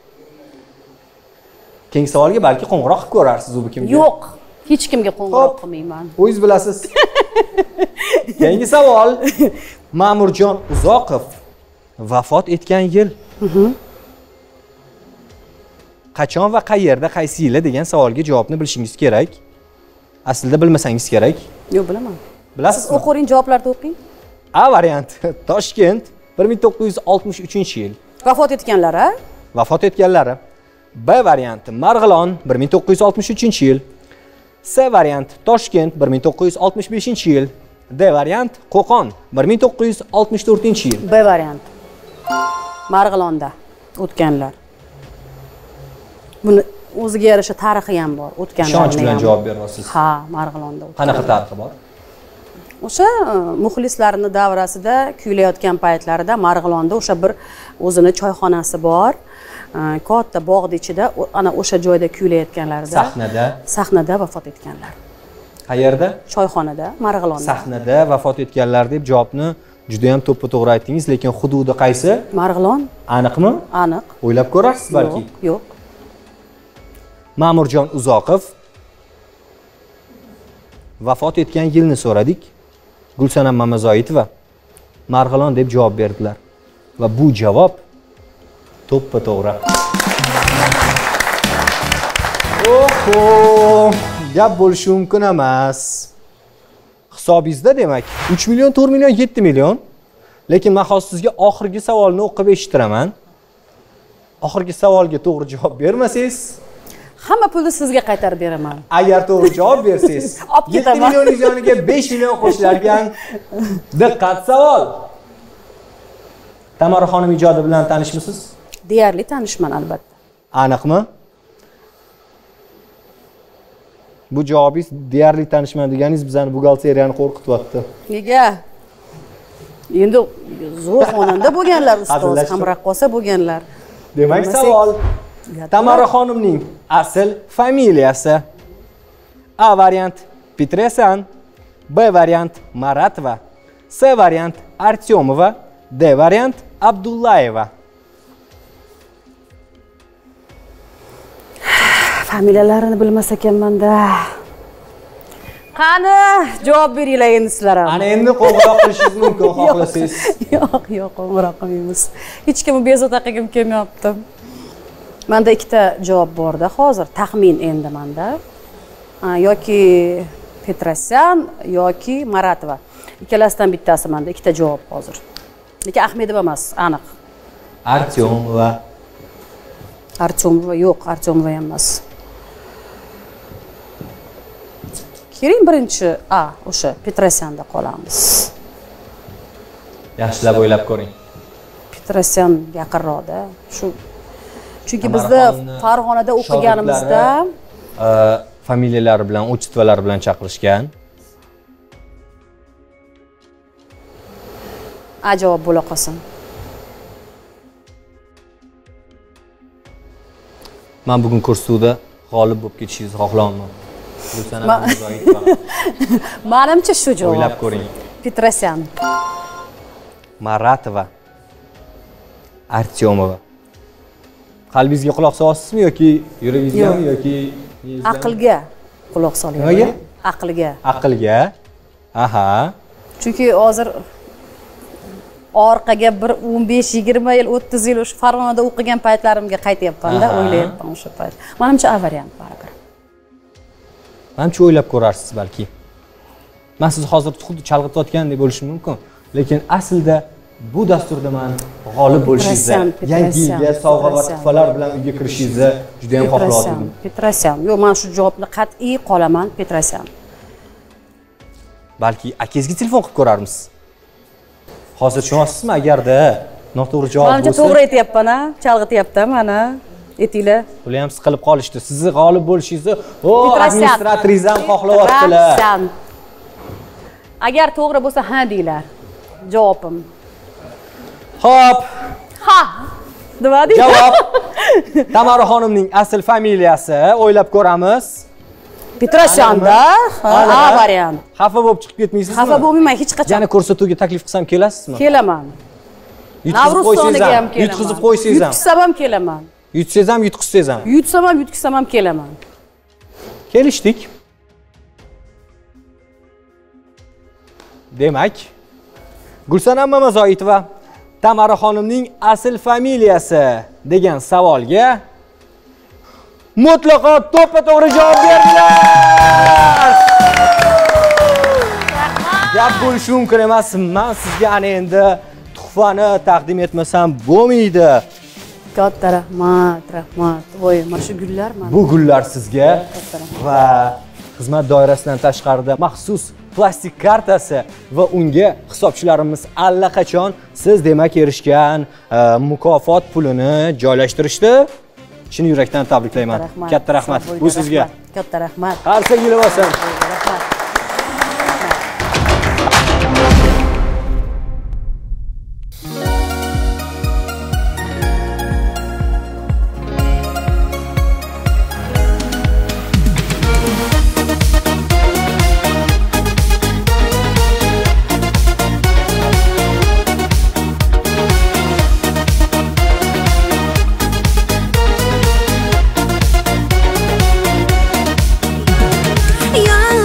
Keyingi savolga balki qo'ng'iroq qilib ko'rarsiz u kimga? Yo'q, hech kimga qo'ng'iroq qilmayman. O'zingiz bilasiz. Keyingi savol. Ma'murjon Uzoqov vafot etgan yil. Qachon va qayerda, qaysi yili degan savolga javobni bilishingiz kerak. Aslida bilmasangiz kerak. Yo'q, bilaman. Bilasizmi? Siz o'qiring, javoblarni o'qing. A varianti Toshkent bir ming to'qqiz yuz oltmish uchinchi yil. Vafot etganlar, a? Vafot etganlari. B varianti Marg'ilon bir ming to'qqiz yuz oltmish uchinchi yil. C varianti Toshkent bir ming to'qqiz yuz oltmish beshinchi yil. D variant Qo'qon bir ming to'qqiz yuz oltmish to'rtinchi yil. B varianti. Marg'ilonda o'tganlar. Buni o'ziga yarasha tarixi ham bor, o'tganlar. Ishonch bilan javob beryapsiz. Ha, Marg'ilonda o'tgan. Qanaqa tarixi bor? O'sha muxlislarni davrasida kuylayotgan paytlarida Marg'ilonda o'sha bir o'zini choyxonasi bor. Katta bog'ning ichida ana o'sha joyda kuylayotganlarida sahnada sahnada vafot etganlar. Qayerda? Choyxonada, Marg'ilonda. Sahnada vafot etganlar deb javobni juda ham to'ppa-to'g'ri aytdingiz, lekin hududi qaysi? Marg'ilon. Aniqmi? Aniq. O'ylab ko'rarsiz balki. Yo'q, yo'q. Ma'murjon Uzoqov vafot etgan yilni so'radik. Gulsanam Mamazoitova Marg'ilon deb javob berdilar va bu javob to'ppa-to'g'ri. Oho, gap bo'lishi mumkin emas. Hisobingizda demak uch million, to'rt million, yetti million. Lekin men hozir sizga oxirgi savolni o'qib eshittiraman. Oxirgi savolga to'g'ri javob bermasangiz, hamma pulni sizga qaytarib beraman. Agar to'g'ri javob bersangiz, yetti million yoniga besh million qo'shilar ekan. Diqqat savol. Tamara xonim ijodi bilan tanishmisiz? Deyarli tanishman albatta. Aniqmi? Bu javobingiz deyarli tanishman deganingiz bizani buxgalteriyani qo'rqityapti. Nega? Endi zo'r xonanda bo'lganlar ustoz, Hazillashdim. ham raqqosa bo'lganlar. Demak, Bilmasak- savol. Ya, Tamara xonimning asl familiyasi. A variant Petresyan, B variant Maratova, C variant Artyomova, D variant Abdullayeva. Familiyalarini bilmas ekanman-da. Qani, javob beringlar endi sizlar ham. Ana endi qo'ng'iroq qilishingiz mumkin xohlasangiz. Yo'q, yo'q, qo'ng'iroq qilmaymiz. Hech kimni bezovta qilgim kelmayapti. Menda ikkita javob bor-da hozir, taxmin endi menda. Ha, yoki Petrosyan yoki Maratova. Ikkalasidan bittasi menda, ikkita javob hozir. Lekin Ahmedova emas, aniq. Artyomova. Artyomova yo'q, Artyomova ham emas. Keling birinchi A, o'sha Petrosyanda qolamiz. Yaxshilab o'ylab ko'ring. Petrosyan yaqinroqda. Shu chunki Tamara bizda xonimni Farg'onada o'qiganimizda shogirdlari, e, familiyalari bilan, отчестволari bilan chaqirishgan. A javob bo'la qolsin. Men bugun ko'rsatuvda g'olib bo'lib ketishingizni xohlayman. Gulsanam Ma- Muzoitova. Menimcha shu javob. O'ylab ko'ring. Petrosyan. Maratova. Artyomova. Qalbingizga quloq solasizmi yoki yuragingizgami yoki miyangizgami? Aqlga quloq soling. Nimaga? Aqlga. Aqlga. Aha. Chunki hozir orqaga bir o'n besh yigirma yil, o'ttiz yil o'sha Farg'onada o'qigan paytlarimga qaytyapman-da, Aha. o'ylayapman o'sha payt. Menimcha A variant baribir. Menimcha o'ylab ko'rarsiz balki. Men sizni hozir xuddi chalg'itayotgandek bo'lishim mumkin, lekin aslida bu dasturda men g'olib bo'lishingizni, Petrosyan, yangi yilga Petrosyan, sovg'a va Petrosyan. tuhfalar bilan uyga kirishingizni juda ham Petrosyan, xohladim. Petrosyan. Yo'q, men shu javobni qat'iy qolaman, Petrosyan. Balki akangizga telefon qilib ko'rarmiz. Hozir tushunyapsizmi, agarda noto'g'ri javob Menimcha bo'lsa, to'g'ri aytyapman, a, chalg'ityapman mana. Etinglar. bular ham siqilib qolishdi. Sizni g'olib bo'lishingizni, o, Petrosyan. administratoriz ham xohlayaptilar. Petrosyan. Agar to'g'ri bo'lsa, ha deylar. Javobim. Xo'p, Ha. Nima deydi? javob Tamara xonimning asl familiyasi, o'ylab ko'ramiz. Petrosyanda, Ana. A variant. Xafa bo'lib chiqib ketmaysizmi? Xafa bo'lmayman hech qachon. Yana ko'rsatuvga taklif qilsam kelasizmi? Kelaman. Yutqizib Navruz qo'ysangiz soniga ham ham, kelaman. yutqizib qo'ysangiz ham, Yutsam ham kelaman. yutsangiz ham, yutqizsangiz ham. Yutsam ham, yutkizsam ham kelaman. Kelishdik. Demak, Gulsanam Mamazoitova Tamara xonimning asl familiyasi degan savolga mutlaqo to'ppa-to'g'ri javob berdilar. Gap bo'lishi mumkin emas. Men sizga ana endi tuhfani taqdim etmasam bo'lmaydi. Katta rahmat, rahmat. Voy, mana shu gullar mana. Bu gullar sizga va xizmat doirasidan tashqarida maxsus plastik kartasi va unga hisobchilarimiz allaqachon siz demak erishgan e, mukofot pulini joylashtirishdi. Chin yurakdan tabriklayman. Rahmat. Katta rahmat. Sog' Bu bo'linglar, sizga. rahmat. Katta rahmat. Qarsak yili bo'lsin. Rahmat. Yolg'iz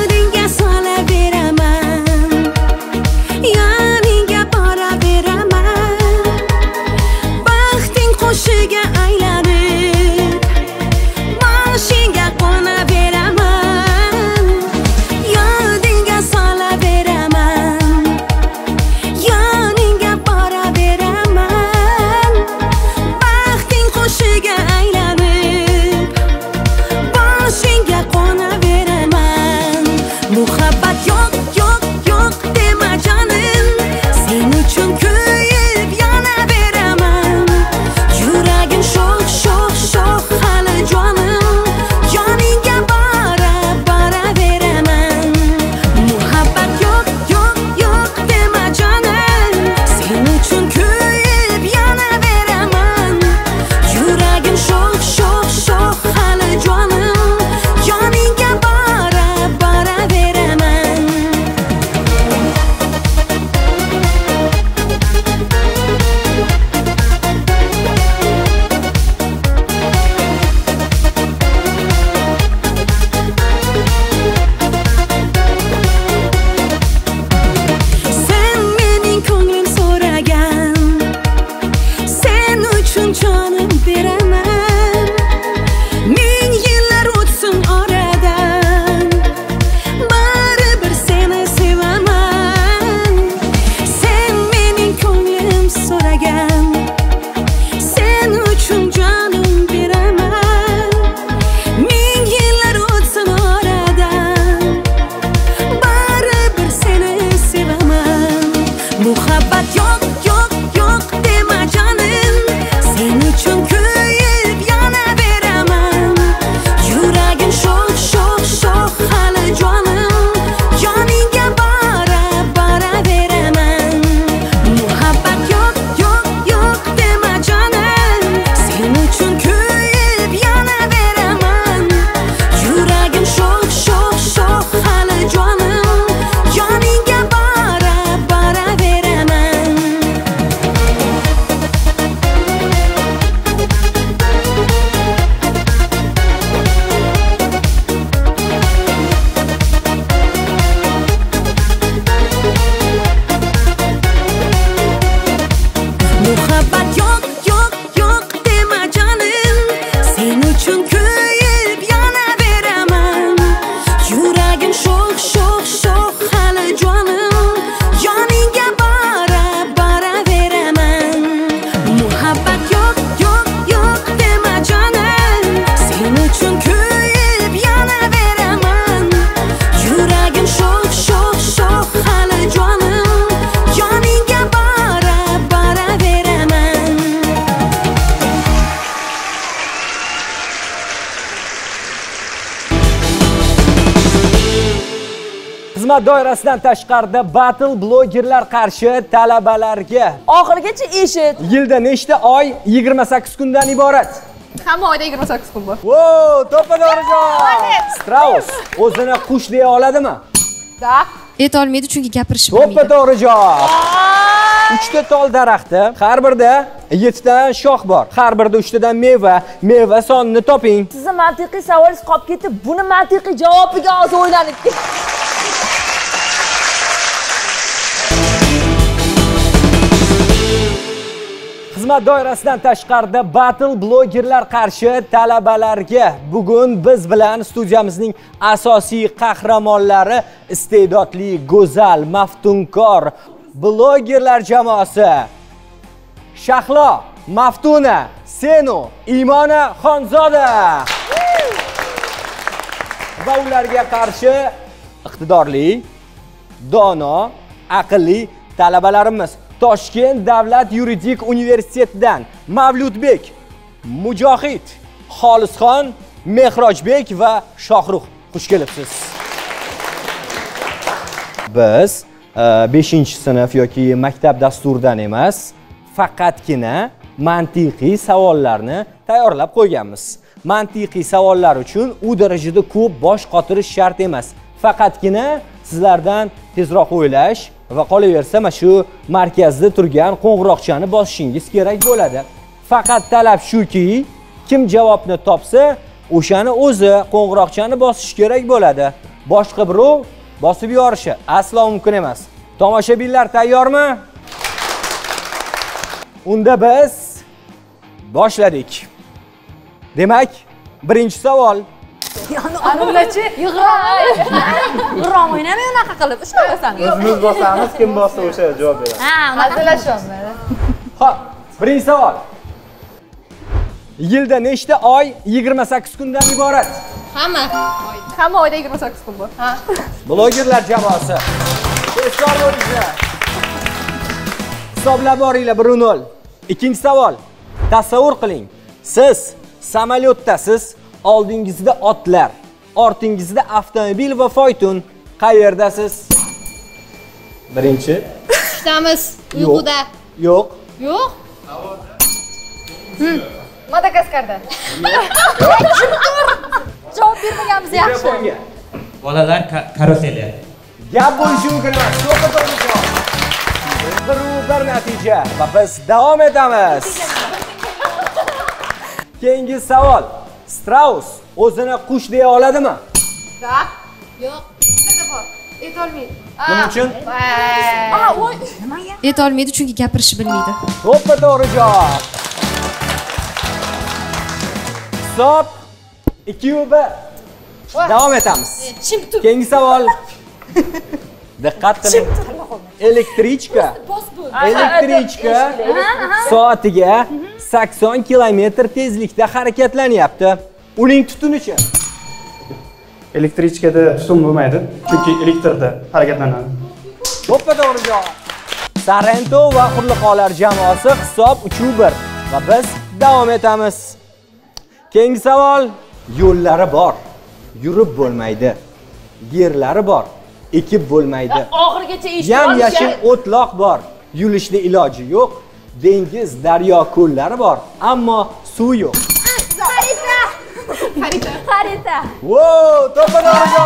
yo'q yo'q yo'q dema jonim, sen uchun kuyib yonaveraman. Yuragim sho'x sho'x sho'x hali jonim, yoningga bora bora beraman. Muhabbat yo'q yo'q yo'q dema jonim, sen uchun kuyib yonaveraman. Yuragim sho'x sho'x sho'x hali jonim, yoningga bora bora beraman. Muhabbat yo'q yo'q yo'q dema jonim, sen uchun kuyib yonaveraman. Yuragim sho'x sho'x sho'x hali jonim, yoningga bora bora beraman. Muhabbat yo'q yo'q yo'q dema jonim, sen uchun kuyib yonaveraman. Yuragim sho'x sho'x sho'x hali jonim, yoningga bora bora beraman. Xizmat doirasidan tashqarida battle blogerlar qarshi talabalarga Oxirigacha eshit. yilda nechta oy yigirma sakkiz kundan iborat? Hamma oyda yigirma sakkiz kun bor. Wow, to'ppa-to'g'ri. Strauss o'zini qush deya oladimi? Da. Aytolmaydi chunki gapirish bilmaydi. To'ppa-to'g'ri javob. uchta tol daraxti, har birida yettita shox bor. Har birida uchtadan meva. Meva sonini toping. Sizni mantiqiy savolingiz qolib ketdi. Buni mantiqiy javobiga hozir o'ylanib ketdi. Xizmat doirasidan tashqarida battle blogerlar qarshi talabalarga bugun biz bilan studiyamizning asosiy qahramonlari iste'dodli, go'zal, maftunkor blogerlar jamoasi Shahlo, Maftuna, Senu, Imona Xonzoda va ularga qarshi iqtidorli, dono, aqlli talabalarimiz Toshkent davlat yuridik universitetidan Mavludbek, Mujohid, Xolisxon, Mehrojbek va Shohruh. Xush kelibsiz. Biz beshinchi sinf yoki maktab dasturidan emas, faqatgina mantiqiy savollarni tayyorlab qo'yganmiz. Mantiqiy savollar uchun u darajada ko'p bosh qotirish shart emas. Faqatgina sizlardan tezroq o'ylash va qolaversa mana shu markazda turgan qo'ng'iroqchani bosishingiz kerak bo'ladi. Faqat talab shuki, kim javobni topsa, o'shani o'zi qo'ng'iroqchani bosish kerak bo'ladi. Boshqa birov bosib yuborishi aslo mumkin emas. Tomoshabinlar tayyormi? Unda biz boshladik. Demak, birinchi savol. Anulachi, yig'ray. G'irrom o'ynamay unaqa qilib, ushlasan. O'zimiz bosamiz, kim bossa o'sha javob beradi. Ha, unaqa hazillashamiz. Xo'p, birinchi savol. Yilda nechta oy yigirma sakkiz kundan iborat? Hamma oyda. Hamma oyda yigirma sakkiz kun bor. Ha. Blogerlar jamoasi. Tezkor bo'linglar. Hisoblab boringlar bir nol. Ikkinchi savol. Tasavvur qiling. Siz samolyotdasiz, oldingizda otlar, ortingizda avtomobil va foyton. Qayerdasiz? Birinchi. Ishdamiz, uyquda. Yo'q. Yo'q. Havoda. Hmm. Madagaskarda. Javob bermaganimiz yaxshi. Bolalar karuseli. Gap bo'lishi mumkin emas. To'g'ri javob. Bir bir natija va biz davom etamiz. Keyingi savol. Strauss o'zini qush deya oladimi? Da. Yo'q. Sizda bor. Aytolmaydi. Nima uchun? Aha, voy. Nimaga? Aytolmaydi chunki gapirish bilmaydi. To'ppa to'g'ri javob. Hisob ikki bir. Davom etamiz. Keyingi savol. Diqqat qiling. Elektrichka. Elektrichka soatiga sakson kilometr tezlikda harakatlanyapti. Uning tutunichi? Elektrichkada tutun bo'lmaydi, chunki elektrda harakatlanadi. To'ppa to'g'ri javob. Sarento va Hurliqolar jamoasi hisob uch bir va biz davom etamiz. Keyingi savol. Yo'llari bor, yurib bo'lmaydi. Yerlari bor, ekib bo'lmaydi. Oxirigacha eshitib Yam yashil o'tloq bor, yulishni iloji yo'q. Dengiz, daryo, ko'llari bor, ammo suv yo'q. Xarita. Xarita. Xarita. Wow, to'g'ri.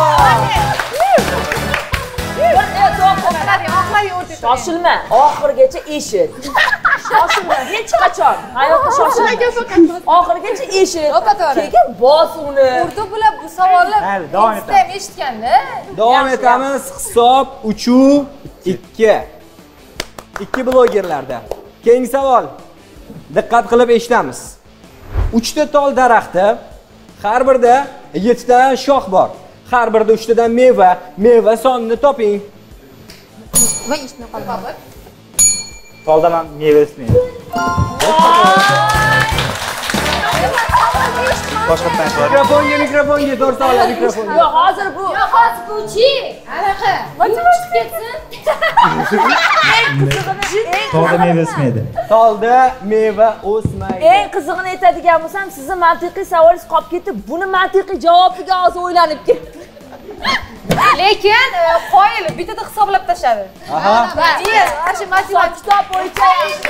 Shoshilma, oxirigacha eshit. Shoshilma, hech qachon. Hayotda shoshilma. Oxirigacha eshit. Keyin bos uni. Urdu bular bu savolni Mayli, davom etamiz. Sistem eshitganda. Davom etamiz. Hisob uch ikki. ikki blogerlarda. Keyingi savol. Diqqat qilib eshitamiz. uchta tol daraxti, har birida yetti ta shox bor. Har birida uch tadan meva, meva sonini toping. Va eshitmay qoldim. Tolda ham meva ismaydi. Boshqatdan ko'ra. Mikrofonga, mikrofonga, to'g'ri savol, mikrofonga. Yo'q, hozir bu. Yo'q, hozir bu-chi. Anaqa. Nima chiqib ketsin? Tolda meva ismaydi. Tolda meva o'smaydi. Eng qizig'ini aytadigan bo'lsam, sizning mantiqiy savolingiz qolib ketib, buni mantiqiy javobiga hozir o'ylanib ketdim. Lekin qoyil bitada hisoblab tashladi. Aha. Va shu matematik Kitob bo'yicha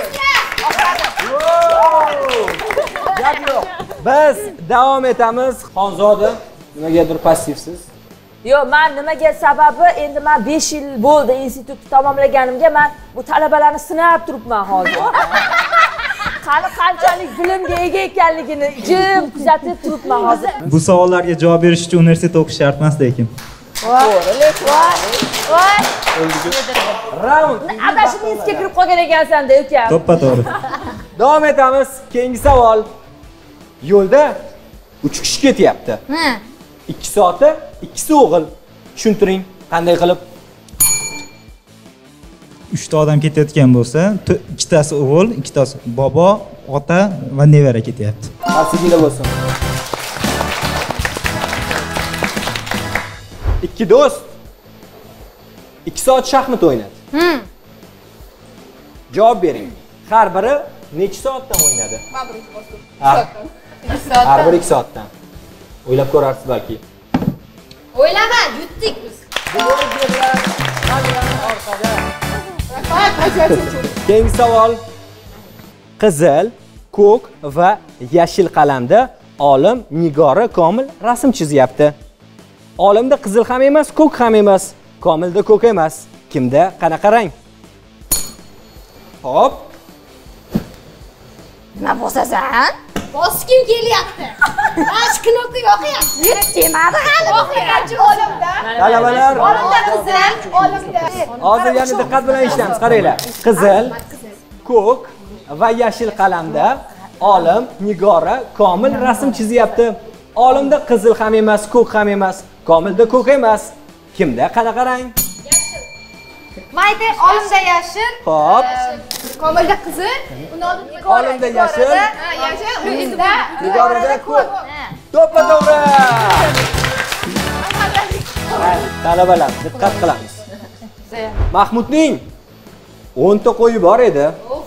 Gap yo'q. Biz davom etamiz. Xonzoda, nimagadir passivsiz? Yo'q, men nimaga sababi, endi men besh yil bo'ldi institutni tamomlaganimga, men bu talabalarni sinab turibman hozir. Qani qanchalik bilimga ega ekanligini jim kuzatib turibman hozir. Bu savollarga javob berish uchun universitetda o'qish shart emas lekin. To'g'ri, lekin voy. Raund. Adashib insga kirib qolgan ekansan-da, ukam. To'ppa to'g'ri. Davom etamiz. Keyingi savol. Yo'lda uch kishi ketyapti. Ha. ikki soati, ikkisi o'g'il. Tushuntiring, qanday qilib? uch ta odam ketayotgan bo'lsa, ikkitasi o'g'il, ikkitasi bobo, ota va nevara ketyapti. Asligida bo'lsin. Ikki do'st ikki soat shaxmat o'ynadi. Hmm. Javob bering. Har biri necha soatdan o'ynadi? Men bir ikki bosdim. Ha. ikki soat. Har biri ikki soatdan. O'ylab ko'rarsiz balki. O'ylama, yutdik biz. Keyingi savol. Qizil, ko'k va yashil qalamda olim Nigora Komil rasm chizyapti. Olimda qizil ham emas, ko'k ham emas, Komilda ko'k emas. Kimda qanaqa rang? Hop. Nima bosasan? Boskim kelyapti. Mana knopka yoqyapti. Yurib demadi hali. Oxirgi olimda. Talabalar, Olimda qizil, olimda. hozir yana diqqat bilan eshitamiz. Qaranglar. Qizil, ko'k va yashil qalamda olim Nigora Komil rasm chizyapti. Olimda qizil ham emas, ko'k ham emas, Komilda ko'k emas. Kimda qanaqa rang? Mayda olimda yashil. Hop. Komilda qizil, uni oldin Nigora. Olimda yashil, Ha, yashil, unda Nigorada ko'k. To'ppa to'g'ri. Talabalar, diqqat qilamiz. Mahmudning o'n ta qo'yi bor edi.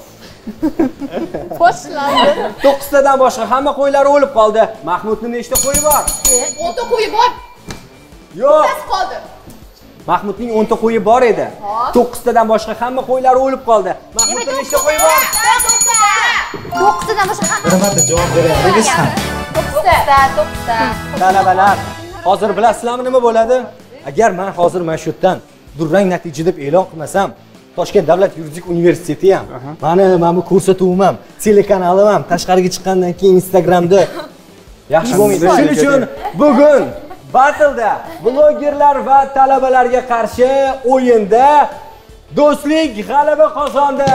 Boshlandi. to'qqiz tadan boshqa hamma qo'ylari o'lib qoldi. Mahmudning nechta qo'yi bor? o'n ta qo'yi bor. Yo'q. Bittasi qoldi. Mahmudning o'n ta qo'yi bor edi. to'qqiz tadan boshqa hamma qo'ylari o'lib qoldi. Mahmudning nechta qo'yi bor? to'qqiz tadan boshqa hamma. Bir marta javob berayapsiz ham. to'qqizta, to'qqizta. Talabalar, hozir bilasizlarmi nima bo'ladi? Agar men hozir mana shu yerdan durang natija deb e'lon qilmasam, Toshkent davlat yuridik universiteti ham, mana mana bu ko'rsatuvim ham, telekanalim ham tashqariga chiqqandan keyin Instagramda yaxshi bo'lmaydi. Shuning uchun bugun battleda blogerlar va talabalarga qarshi o'yinda do'stlik g'alaba qozondi.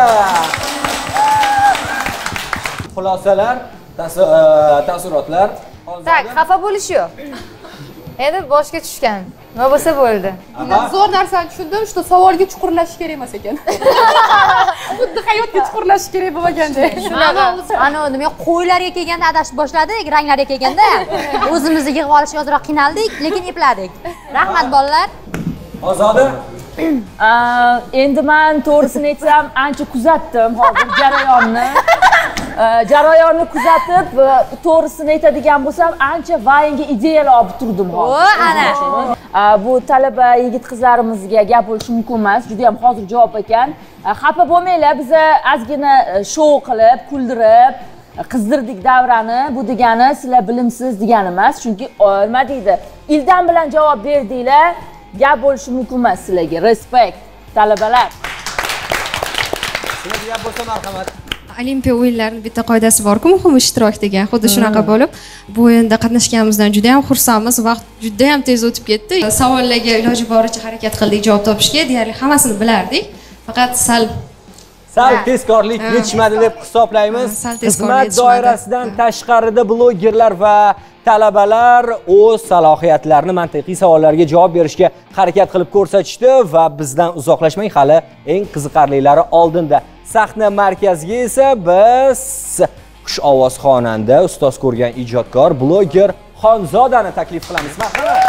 Xulosalar, taassurotlar. Tak, xafa bo'lish yo'q. Endi boshga tushgan. Nima bo'lsa bo'ldi. Zo'r narsani tushundim, shu savolga chuqurlashish kerak emas ekan. Xuddi hayotga chuqurlashish kerak bo'lmaganda. Shunaqa. Ana nima qo'ylarga kelganda adashib boshladik, ranglarga kelganda o'zimizni yig'ib olishga ozroq qiynaldik, lekin epladik. Rahmat bolalar. Ozoda, Endi men to'g'risini aytsam, ancha kuzatdim hozir jarayonni. Jarayonni kuzatib, to'g'risini aytadigan bo'lsam, ancha vayinga ideyalar olib turdim hozir. O, ana. Bu talaba yigit qizlarimizga gap bo'lishi mumkin emas, juda ham hozir javob ekan. Xafa bo'lmanglar, biz ozgina shou qilib, kuldirib, qizdirdik davrani. Bu degani sizlar bilimsiz degani emas, chunki nima deydi? Ildan bilan javob berdinglar, gap bo'lishi mumkin emas sizlarga. Respekt talabalar. Sizlarga gap bo'lsa marhamat. Olimpiya o'yinlarining bitta qoidasi bor-ku, muhim ishtirok degan. Xuddi shunaqa bo'lib, bu o'yinda qatnashganimizdan juda ham xursandmiz. Vaqt juda ham tez o'tib ketdi. Savollarga iloji boricha harakat qildik javob topishga. Deyarli hammasini bilardik. Faqat sal sal tezkorlik yetishmadi deb hisoblaymiz. Xizmat doirasidan tashqarida blogerlar va talabalar o'z salohiyatlarini mantiqiy savollarga javob berishga harakat qilib ko'rsatishdi va bizdan uzoqlashmang, hali eng qiziqarlilari oldinda. Sahna markaziga esa biz xush ovoz xonanda, ustoz ko'rgan ijodkor, bloger Xonzodani taklif qilamiz. Marhamat.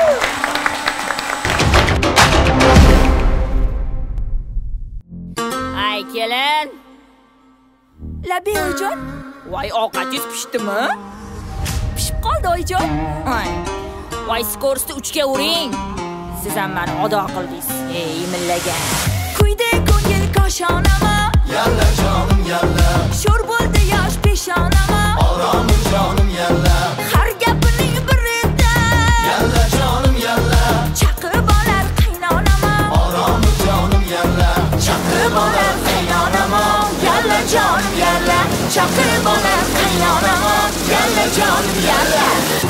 Ay kelin. Labi oyijon. Voy, ovqatingiz pishdimi? Pishib qoldi oyijon. Voy, skorsni uchga uring. Siz ham meni ado qildingiz. Ey, imillagan. Kuyda ko'ngil koshonama. Yalla jonim yalla. Sho'r bo'ldi yosh peshonama. Oromim jonim yalla. Har gapining birida. Yalla jonim yalla. Chaqib olar qaynonama. Oromim jonim yalla. Chaqib olar qaynonama. Yalla jonim yalla. Chaqib olar qaynonama. Yalla jonim yalla.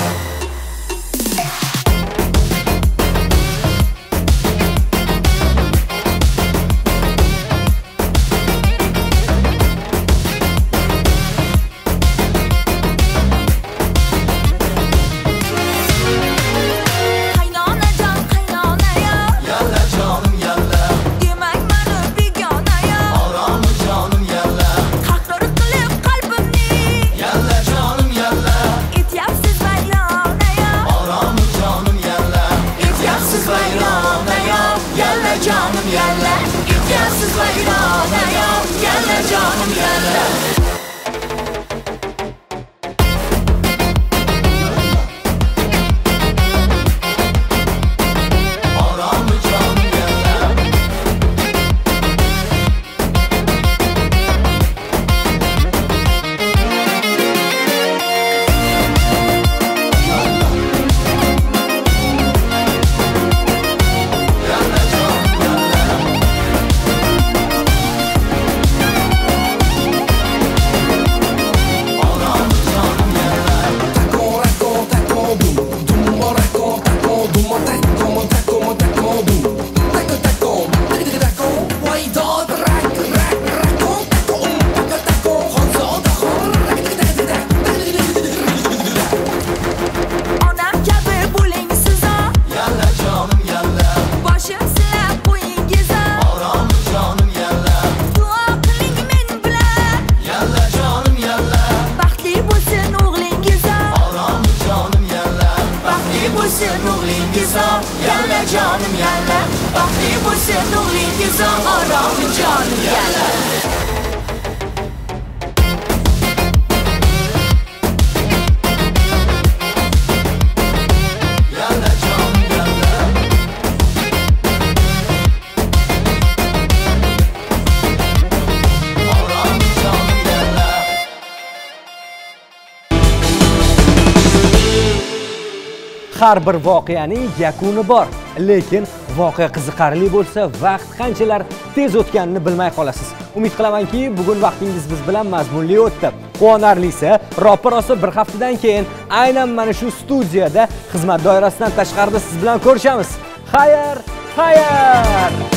Har bir voqeaning yakuni bor, lekin voqea qiziqarli bo'lsa, vaqt qanchalar tez o'tganini bilmay qolasiz. Umid qilamanki, bugun vaqtingiz biz bilan mazmunli o'tdi. Quvonarlisi, ro'pa-rosa bir haftadan keyin aynan mana shu studiyada xizmat doirasidan tashqarida siz bilan ko'rishamiz. Xayr, xayr!